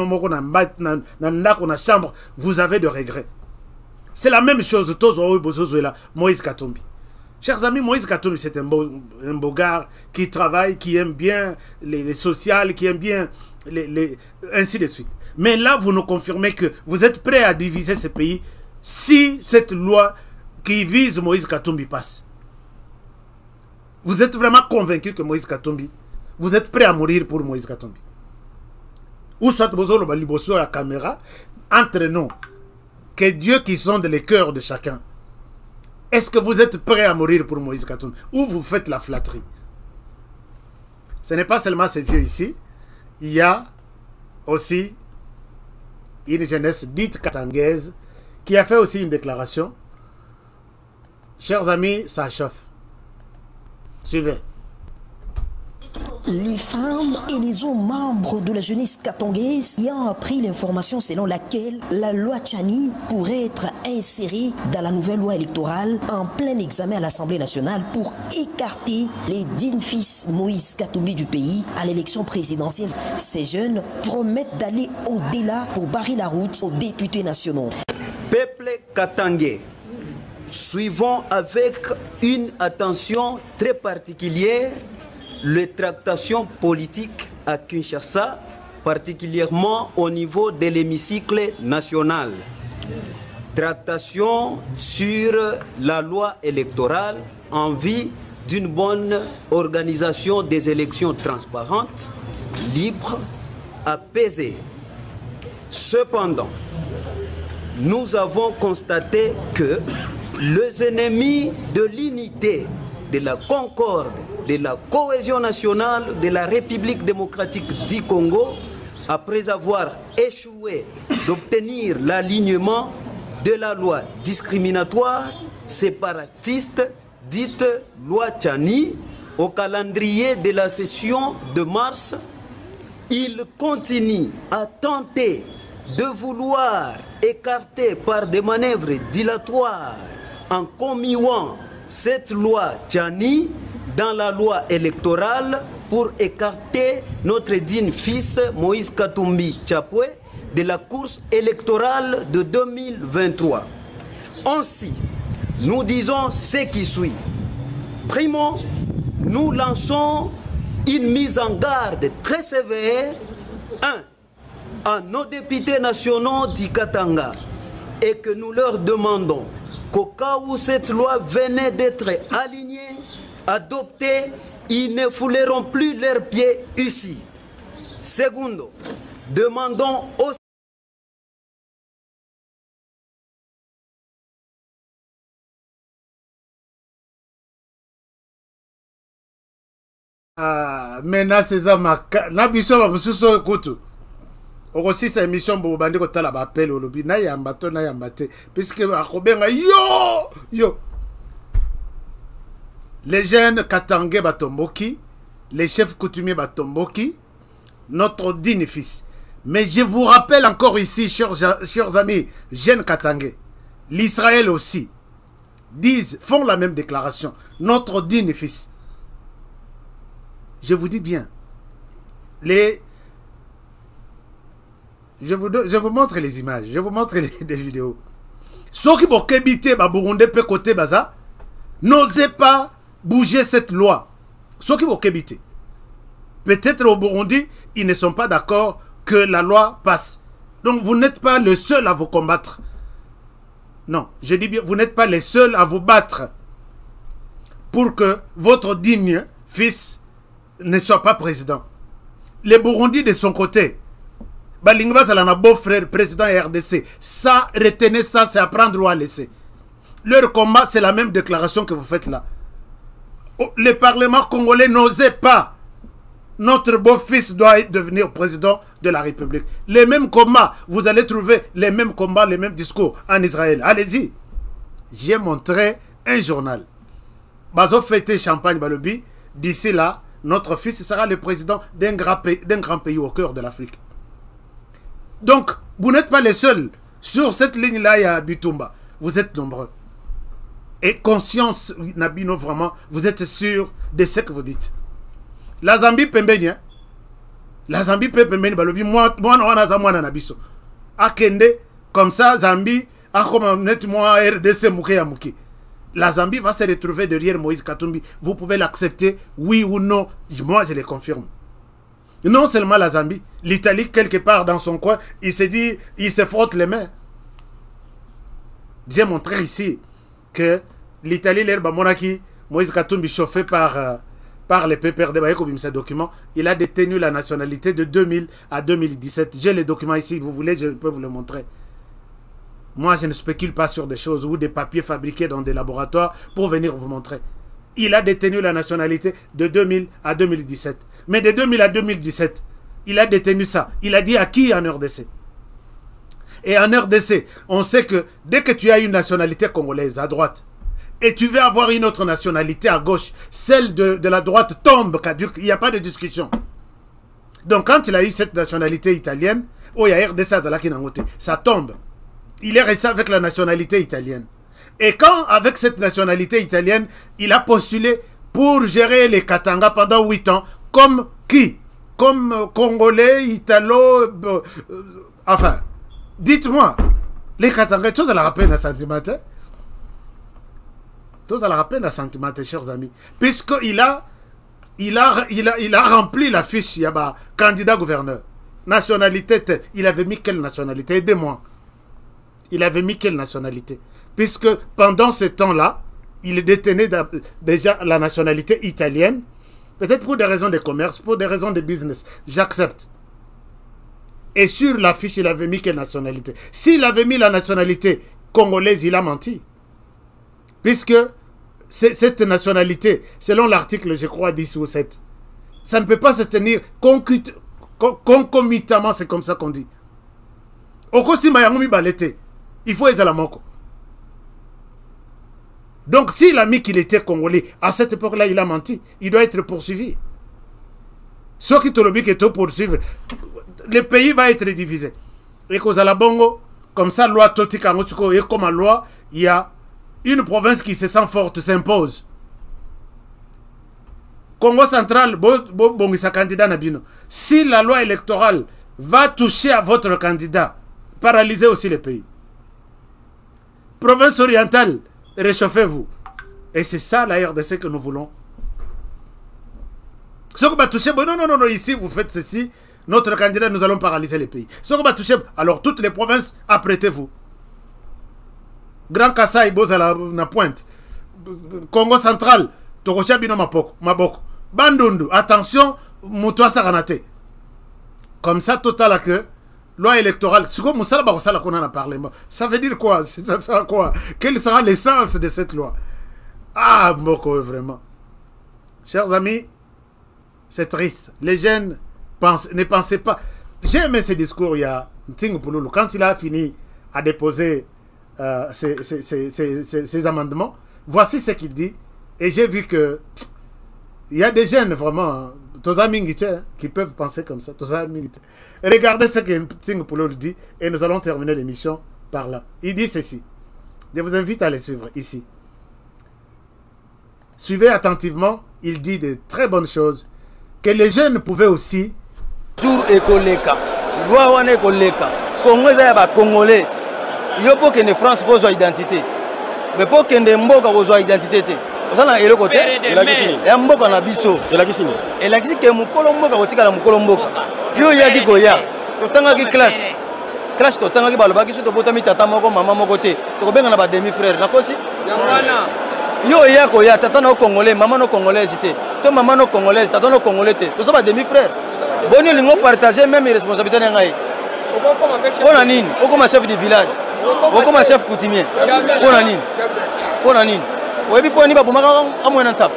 Chambre, vous avez de regrets. C'est la même chose. Moïse Katumbi. Chers amis, Moïse Katumbi, c'est un beau gars qui travaille, qui aime bien les sociales, qui aime bien ainsi de suite. Mais là, vous nous confirmez que vous êtes prêts à diviser ce pays si cette loi qui vise Moïse Katumbi passe. Vous êtes vraiment convaincu que Moïse Katumbi, vous êtes prêts à mourir pour Moïse Katumbi. Ou soit vous avez liboso à la caméra, entre nous, que Dieu qui sonde les cœurs de chacun. Est-ce que vous êtes prêts à mourir pour Moïse Katumbi? Ou vous faites la flatterie? Ce n'est pas seulement ces vieux ici. Il y a aussi une jeunesse dite katangaise qui a fait aussi une déclaration. Chers amis, ça chauffe. Suivez. Les femmes et les hommes membres de la jeunesse katangaise ayant appris l'information selon laquelle la loi Tchani pourrait être insérée dans la nouvelle loi électorale en plein examen à l'Assemblée nationale pour écarter les dignes fils Moïse Katumbi du pays à l'élection présidentielle. Ces jeunes promettent d'aller au-delà pour barrer la route aux députés nationaux. Peuple katangais, suivons avec une attention très particulière les tractations politiques à Kinshasa, particulièrement au niveau de l'hémicycle national. Tractations sur la loi électorale en vue d'une bonne organisation des élections transparentes, libres, apaisées. Cependant, nous avons constaté que les ennemis de l'unité, de la concorde, de la cohésion nationale de la République démocratique du Congo, après avoir échoué d'obtenir l'alignement de la loi discriminatoire séparatiste dite loi Tchani au calendrier de la session de mars, ils continuent à tenter de vouloir écarter par des manœuvres dilatoires en commuant cette loi Tchani dans la loi électorale pour écarter notre digne fils Moïse Katumbi Tchapwe de la course électorale de 2023. Ainsi, nous disons ce qui suit. Primo, nous lançons une mise en garde très sévère, à nos députés nationaux du Katanga, et que nous leur demandons qu'au cas où cette loi venait d'être alignée, adoptée, ils ne fouleront plus leurs pieds ici. Secondo, demandons aussi menace eza na biso bamosusu oyo kutu okosisa émission bobandi kotala baapele olobi nayamba to nayamba te puisque akobenga yo les jeunes Katangais batomboki, les chefs coutumiers batomboki, notre digne fils. Mais je vous rappelle encore ici, chers amis, jeunes Katangais, l'Israël aussi, font la même déclaration, notre digne fils. Je vous dis bien, je vous montre les images, je vous montre des vidéos. Ceux qui vont habiter à Burundi, côté Baza, n'osez pas bouger cette loi. Ceux qui vont habiter. Peut-être au Burundi, ils ne sont pas d'accord que la loi passe. Donc vous n'êtes pas le seul à vous combattre. Non, je dis bien, vous n'êtes pas les seuls à vous battre pour que votre digne fils ne soit pas président. Les Burundi de son côté, Balingba Zalana, beau-frère, président RDC, ça, retenez ça, c'est à prendre ou à laisser. Leur combat, c'est la même déclaration que vous faites là. Le Parlement congolais n'osait pas. Notre beau-fils doit devenir président de la République. Les mêmes combats, vous allez trouver les mêmes combats, les mêmes discours en Israël. Allez-y. J'ai montré un journal. Bazo fêté champagne balobi. D'ici là, notre fils sera le président d'un grand pays au cœur de l'Afrique. Donc, vous n'êtes pas les seuls. Sur cette ligne-là, il y a Bitumba. Vous êtes nombreux. Et conscience, Nabino, vraiment, vous êtes sûr de ce que vous dites. La Zambie pembeni, la Zambie pembeni, balobi moi na zamwana na biso. Akende comme ça Zambie a comme net moi RDC mouké ya mouké. La Zambie va se retrouver derrière Moïse Katumbi. Vous pouvez l'accepter, oui ou non. Moi je le confirme. Non seulement la Zambie, l'Italie quelque part dans son coin, il se dit, il se frotte les mains. J'ai montré ici que l'Italie, l'herbe monaki, Moïse Katumbi chauffé par les PPRD, ces documents, il a détenu la nationalité de 2000 à 2017. J'ai les documents ici, vous voulez, je peux vous le montrer. Moi, je ne spécule pas sur des choses ou des papiers fabriqués dans des laboratoires pour venir vous montrer. Il a détenu la nationalité de 2000 à 2017. Mais de 2000 à 2017, il a détenu ça. Il a dit à qui en RDC? Et en RDC, on sait que dès que tu as une nationalité congolaise à droite, et tu veux avoir une autre nationalité à gauche, celle de la droite tombe, caduque, il n'y a pas de discussion. Donc quand il a eu cette nationalité italienne, oh, il y a RDC à Zalaki-Nangote, ça tombe. Il est resté avec la nationalité italienne. Et quand, avec cette nationalité italienne, il a postulé pour gérer les Katanga pendant 8 ans, comme qui? Comme Congolais, Italo, enfin, dites-moi, les Katanga, tous à la rappel d'un sentiment, tous à la rappel d'un sentiment, chers amis, puisqu'il a rempli la fiche, il y a candidat gouverneur, nationalité, il avait mis quelle nationalité? Aidez-moi. Il avait mis quelle nationalité? Puisque pendant ce temps-là, il détenait déjà la nationalité italienne, peut-être pour des raisons de commerce, pour des raisons de business. J'accepte. Et sur l'affiche, il avait mis quelle nationalité? S'il avait mis la nationalité congolaise, il a menti. Puisque cette nationalité, selon l'article, je crois, 10 ou 7, ça ne peut pas se tenir concomitamment, c'est comme ça qu'on dit. Il faut aider la moko. Donc, s'il a mis qu'il était congolais, à cette époque-là, il a menti. Il doit être poursuivi. Ce qui te l'oblige est poursuivre. Le pays va être divisé. Et qu'aux Alabongo, comme ça, loi Totikangotuko, et comme loi, il y a une province qui se sent forte, s'impose. Congo central, sa candidat Nabino. Si la loi électorale va toucher à votre candidat, paralysez aussi le pays. Province orientale, réchauffez-vous. Et c'est ça la RDC que nous voulons. Ce que va toucher, non, ici vous faites ceci, notre candidat, nous allons paralyser le pays. Ce que va toucher, alors toutes les provinces, apprêtez-vous. Grand Kassai, Boz à la pointe. Congo central, Togocha Bino Maboko. Bandundu, attention, Moutoua Saranate. Comme ça, total que loi électorale, qu'on en a parlé. Ça veut dire quoi? Ça sera quoi? Quel sera l'essence de cette loi? Ah, Moko, vraiment. Chers amis, c'est triste. Les jeunes ne pensaient pas. J'ai aimé ce discours, il y a Ntingupululu. Quand il a fini à déposer ces amendements, voici ce qu'il dit. Et j'ai vu que il y a des jeunes vraiment, qui peuvent penser comme ça. Regardez ce que Ntingupululu dit et nous allons terminer l'émission par là. Il dit ceci. Je vous invite à les suivre ici. Suivez attentivement, il dit de très bonnes choses que les jeunes pouvaient aussi. Tour écoleka, loi wana écoleka, Congo za ba congolais. Yo pour que ne France faut son identité. Mais pour que ne mboka faut identité te. Osana elo côté. Ya mboka na biso. Elakisini. Elakisi ke mukolo mboka kotika na mukolo mboka. Yo ya di goya. Totanga ki classe. Classe totanga ki balobaki so to botami tata moko mama moko te. To ko benga na ba demi frère. Na kosi? Yangwana. Yo ya ko ya tata no congolais, maman no congolaise te. To maman no congolaise, tata no congolais te. To so ba demi frère. Boni lingo partager même les responsabilités na ngai. Pona nini? Okoma chef du village. Okoma chef coutumier. Pona nini? Pona nini? Oyebi poni ba bomaka amwena nsap.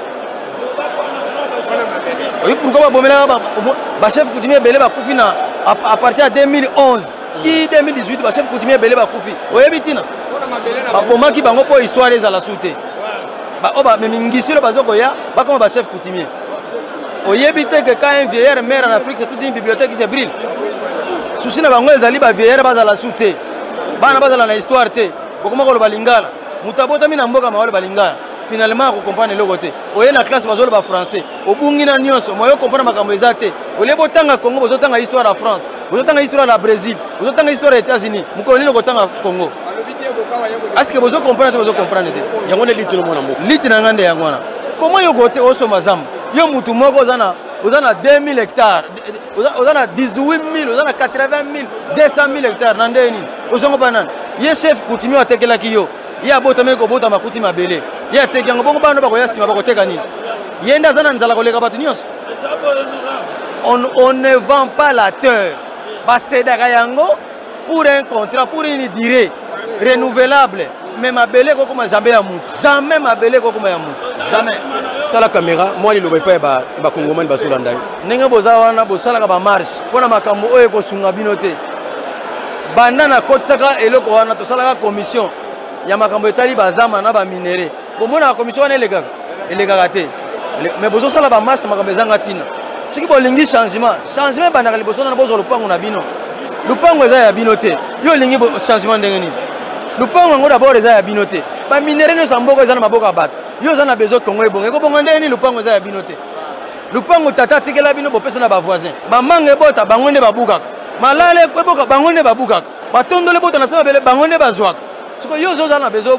Oyebi pourquoi ba bomela ba chef coutumier belé ba kufi na à partir de 2011. Qui 2018 ba chef coutumier belé ba kufi. Oyebi tina. Ba bomaki bango po histoire za la soute. Ba oba memingisiro bazoko ya ba comme ba chef coutumier. Oyebi te que quand un vieillard meurt en Afrique, c'est toute une bibliothèque qui se brûle. Souci na bango ezali ba vieillard baza la soute. Bana baza la histoire te. Bokoma ko balingala. Mutabota mina mboka mawale balingala. Finalement ko comprendre le côté. Oye na classe bazolo ba français. Obungi na nyonso, moyo comprendre makambo ezate. Ole botanga Congo, bozotanga histoire la France. Bozotanga histoire la Brésil. Bozotanga histoire les États-Unis. Mukolini ko tanga Congo. Est-ce que vous comprenez? Vous comprenez? Yango ne litre mo na mboka. Litre na ngande yangwana. Comment yo côté oso mazamu? Yo mutu moko ozana 2000 hectares, ozana 18 000, ozana 80 000, 200 000 hectares nandeni. Ozongo banana. Ye chef coutumier atekela ki yo. Ye abota meko bota makuti mabele. Ye atekango bongo bano bako yasima bako teka nini. Ye nda zana nzala koleka batu nyos. On ne vend pas la terre. Ba sedaka yango pour un contrat, pour une durée renouvelable. Mais mabele ko kuma jamais ya mutu. Jamais mabele ko kuma ya mutu. Jamais. La caméra, moi, il ne veut pas être congolais, il va aller. Nenga bozawana bosala ba marche. Pona makambo oyo ko sunga binote. Bandana kotsaka eloko wana to sala commission. Ya makambo etali bazama na ba minéré. Bomona commission wana elegaka te. Mais bozo sala ba marche makambo ezanga tina. Soki bolingi changement bandaka liboso na bozo lupango na bino. Lupango eza ya binote. Yo lingi changement ndenge nini. Lupango ngo d'abord eza ya binote. Ba minéré no samboko eza na maboko abata. Yo zana bezo Congo ebonge ko bongo ndeni lupango za ya binote. Lupango tata tikela bino bopesa na ba voisin. Ba mange bota bangonde babukaka. Malale kweboka bangonde babukaka. Batondole bota na sema bele bangonde bazwaka. Siko yo zo zana bezo.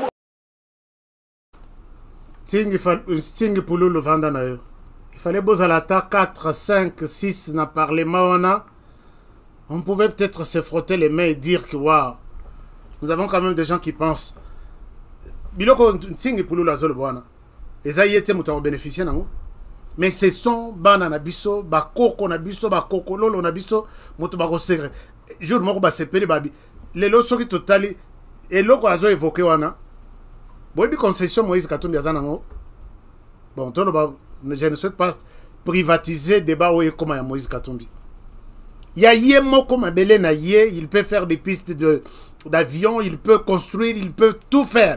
Stingi pulu le vanda na yo. Il fallait bozala ta 4 5 6 na parlement wana. On pouvait peut-être se frotter les mains et dire que waouh. Nous avons quand même des gens qui pensent. biloko ntingi pululu azolo bwana eza yete muto bénéficier nango mais ce sont bana na biso bakoko na biso bakokololo na biso muto bakosere jour moko basepeli babi lelo soki totali eloko azo évoqué wana boyebi concession Moïse Katumbi aza nango bon je ne souhaite pas privatiser débat oyo ekoma ya Moïse Katumbi ya ye moko mabele na ye il peut faire des pistes d'avion il peut construire il peut tout faire.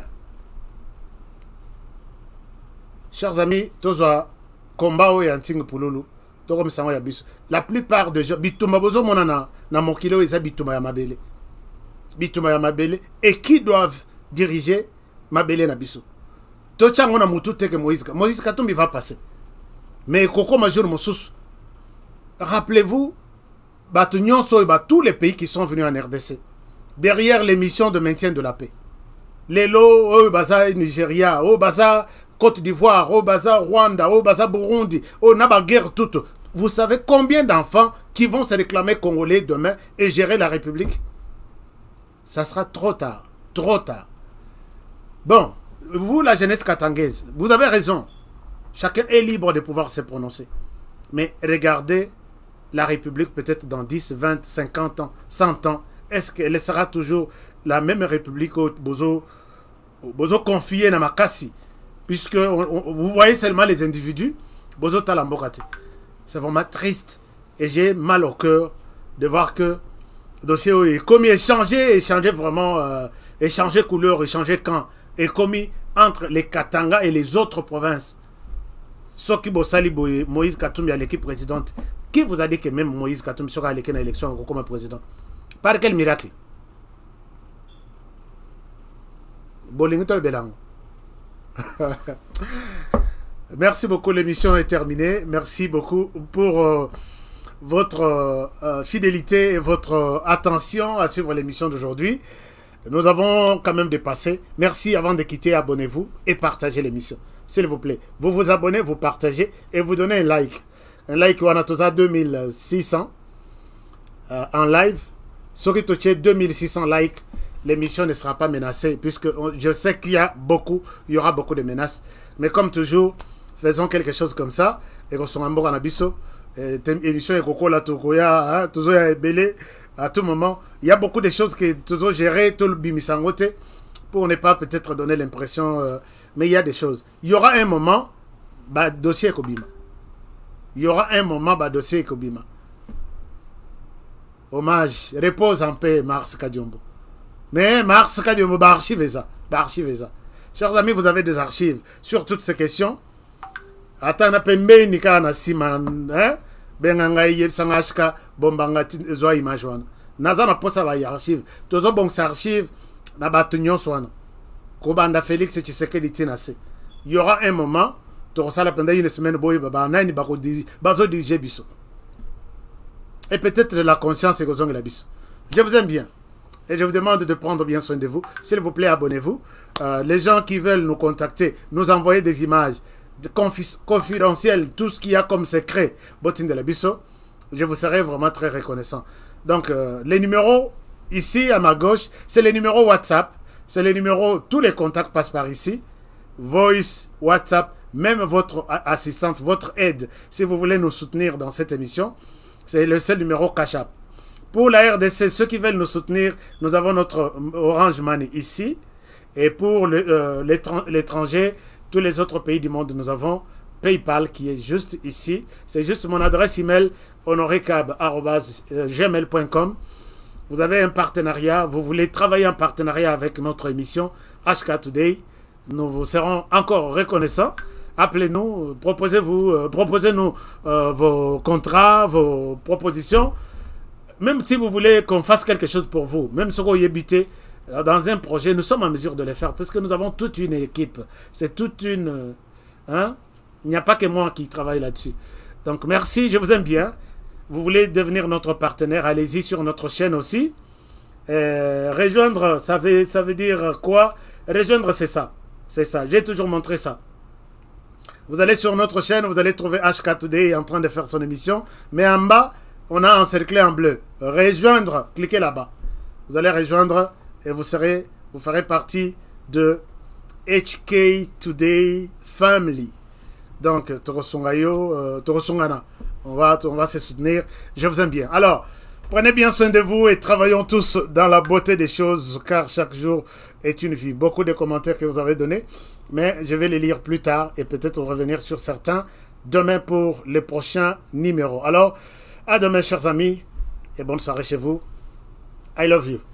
Chers amis, tozo combat oyo anting pululu to comme ça ya biso la plupart des gens bituma bozo monana na mokilo eza bituma ya mabele et qui doivent diriger mabele na biso to chango na mutu teke Moïse Katumbi va passer mais koko major mosusu rappelez-vous batu nyonso ba tous les pays qui sont venus en RDC derrière les missions de maintien de la paix lelo oyo baza Nigeria oyo baza Côte d'Ivoire, au Baza, Rwanda, au Baza, Burundi, au Naba guerre toute. Vous savez combien d'enfants qui vont se réclamer congolais demain et gérer la République? Ça sera trop tard. Trop tard. Bon, vous, la jeunesse katangaise, vous avez raison. Chacun est libre de pouvoir se prononcer. Mais regardez la République peut-être dans 10, 20, 50 ans, 100 ans. Est-ce qu'elle sera toujours la même République au Bozo confié dans Makassi? Puisque vous voyez seulement les individus, c'est vraiment triste. Et j'ai mal au cœur de voir que le dossier est commis, échangé vraiment, échangé couleur, échangé camp, est commis entre les Katanga et les autres provinces. Soki Bosali Moïse Katumbi à l'équipe présidente. Qui vous a dit que même Moïse Katumbi sera à l'élection comme président? Par quel miracle? Bolingito Belango. Merci beaucoup, l'émission est terminée. Merci beaucoup pour votre fidélité et votre attention à suivre l'émission d'aujourd'hui. Nous avons quand même dépassé. Merci, avant de quitter, abonnez-vous et partagez l'émission. S'il vous plaît, vous vous abonnez, vous partagez et vous donnez un like. Un like, on a tous à 2600 en live. Sur 2600 likes. L'émission ne sera pas menacée, puisque je sais qu'il y aura beaucoup de menaces. Mais comme toujours, faisons quelque chose comme ça. Et qu'on soit en bon abisso. Émission et Coco la Tokoya, toujours belé à tout moment. Il y a beaucoup de choses que toujours gérer, tout le bimisangote, pour ne pas peut-être donner l'impression. Mais il y a des choses. Il y aura un moment, dossier Kobima. Il y aura un moment, dossier Kobima. Hommage, repose en paix, Mars Kadiombo. Mais Mars Kadiombo, archive ça. Chers amis, vous avez des archives sur toutes ces questions. Attends, na pembe ni kana siman, hein? Benganga yebsanga shika bombanga zo image wana. Naza na posa ba archive. Tozo bon archive na batunyon swana. Ko banda Félix Tshisekedi tinase. Il y aura un moment, to sala pendant une semaine boy baba nani bako di bazo di jebiso. Et peut-être de la conscience et gozong la biso. Je vous aime bien. Et je vous demande de prendre bien soin de vous. S'il vous plaît, abonnez-vous. Les gens qui veulent nous contacter, nous envoyer des images confidentielles, tout ce qu'il y a comme secret, Botine de la Bisso, je vous serai vraiment très reconnaissant. Donc, les numéros, ici à ma gauche, c'est les numéros WhatsApp. C'est les numéros, tous les contacts passent par ici. Voice, WhatsApp, même votre assistante, votre aide, si vous voulez nous soutenir dans cette émission, c'est le seul numéro Cash App. Pour la RDC, ceux qui veulent nous soutenir, nous avons notre Orange Money ici. Et pour l'étranger, tous les autres pays du monde, nous avons PayPal qui est juste ici. C'est juste mon adresse email honorecab@gmail.com. Vous avez un partenariat, vous voulez travailler en partenariat avec notre émission HK Today. Nous vous serons encore reconnaissants. Appelez-nous, proposez-nous vos contrats, vos propositions. Même si vous voulez qu'on fasse quelque chose pour vous, même si vous habitez dans un projet, nous sommes en mesure de le faire parce que nous avons toute une équipe. C'est toute une... Hein? Il n'y a pas que moi qui travaille là-dessus. Donc merci, je vous aime bien. Vous voulez devenir notre partenaire, allez-y sur notre chaîne aussi. Rejoindre, ça veut dire quoi? Rejoindre, c'est ça. C'est ça, j'ai toujours montré ça. Vous allez sur notre chaîne, vous allez trouver HK Today en train de faire son émission. Mais en bas, on a encerclé en bleu. Rejoindre, cliquez là-bas. Vous allez rejoindre et vous ferez partie de HK Today Family. Donc, Torosongana, on va se soutenir. Je vous aime bien. Alors, prenez bien soin de vous et travaillons tous dans la beauté des choses, car chaque jour est une vie. Beaucoup de commentaires que vous avez donnés, mais je vais les lire plus tard et peut-être revenir sur certains demain pour les prochains numéros. Alors, à demain, chers amis, et bonne soirée chez vous. I love you.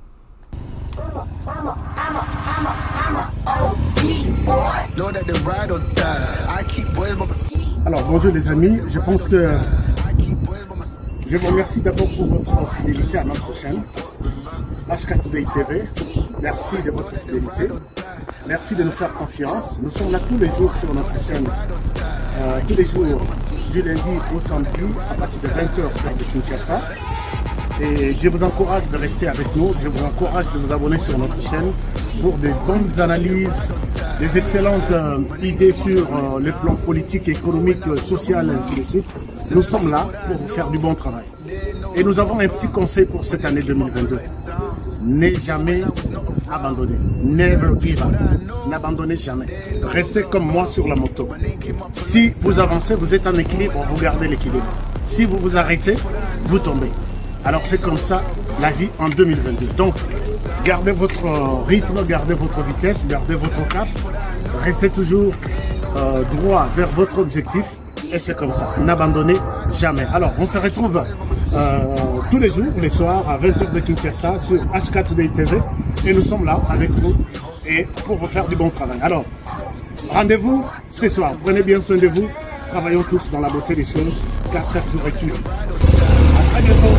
Alors, bonjour les amis, je pense que je vous remercie d'abord pour votre fidélité à notre chaîne, HK Today TV. Merci de votre fidélité. Merci de nous faire confiance. Nous sommes là tous les jours sur notre chaîne, tous les jours du lundi au samedi à partir de 20h sur de Kinshasa. Et je vous encourage de rester avec nous, je vous encourage de vous abonner sur notre chaîne pour de bonnes analyses, des excellentes idées sur le plan politique, économique, social, ainsi de suite. Nous sommes là pour vous faire du bon travail. Et nous avons un petit conseil pour cette année 2022. Ne jamais abandonner. Never give up. N'abandonnez jamais. Restez comme moi sur la moto. Si vous avancez, vous êtes en équilibre, vous gardez l'équilibre. Si vous vous arrêtez, vous tombez. Alors c'est comme ça la vie en 2022. Donc, gardez votre rythme, gardez votre vitesse, gardez votre cap. Restez toujours droit vers votre objectif. Et c'est comme ça. N'abandonnez jamais. Alors, on se retrouve tous les jours, les soirs, à 20h de Kinshasa sur HK Today TV. Et nous sommes là avec vous et pour vous faire du bon travail. Alors, rendez-vous ce soir. Prenez bien soin de vous. Travaillons tous dans la beauté des choses, car chaque jour est une vie. À très bientôt.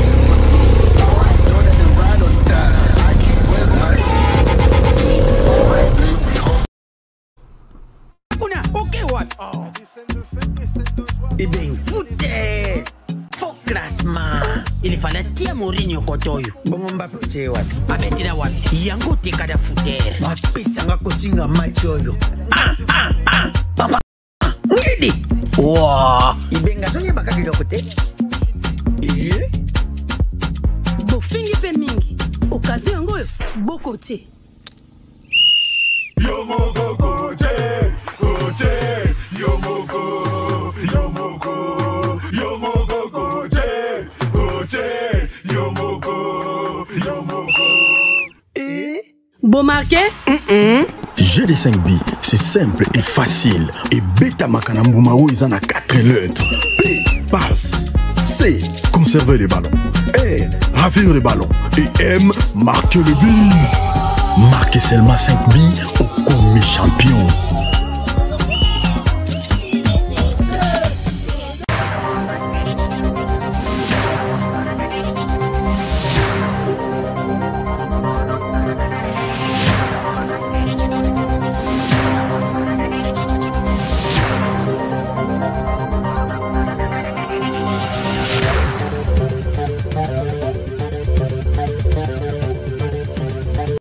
Eh bien, foutez! Faux classement! Il fallait tirer Mourinho Kotoyo. Bon, Mbappé, tu es what? Abetira what? Yango te kada fouter. Mbappé, sanga kotinga match oyo. Papa! Ngidi! Wow! Ibenga sonye baka kidoko te? Bofingi pe mingi. Okazi yango yo, boko te. Yomoko koche, koche, yomoko, yomoko, yomoko koche, koche, yomoko, yomoko. Bon marqué? Jeu de 5 billes, c'est simple et facile. Et Beta Makanambumao, ils en a 4 lettres. P, passe. C, conserver les ballons. R, ravir les ballons. Et M, marquer le but. Marquez seulement 5 billes au commis champion.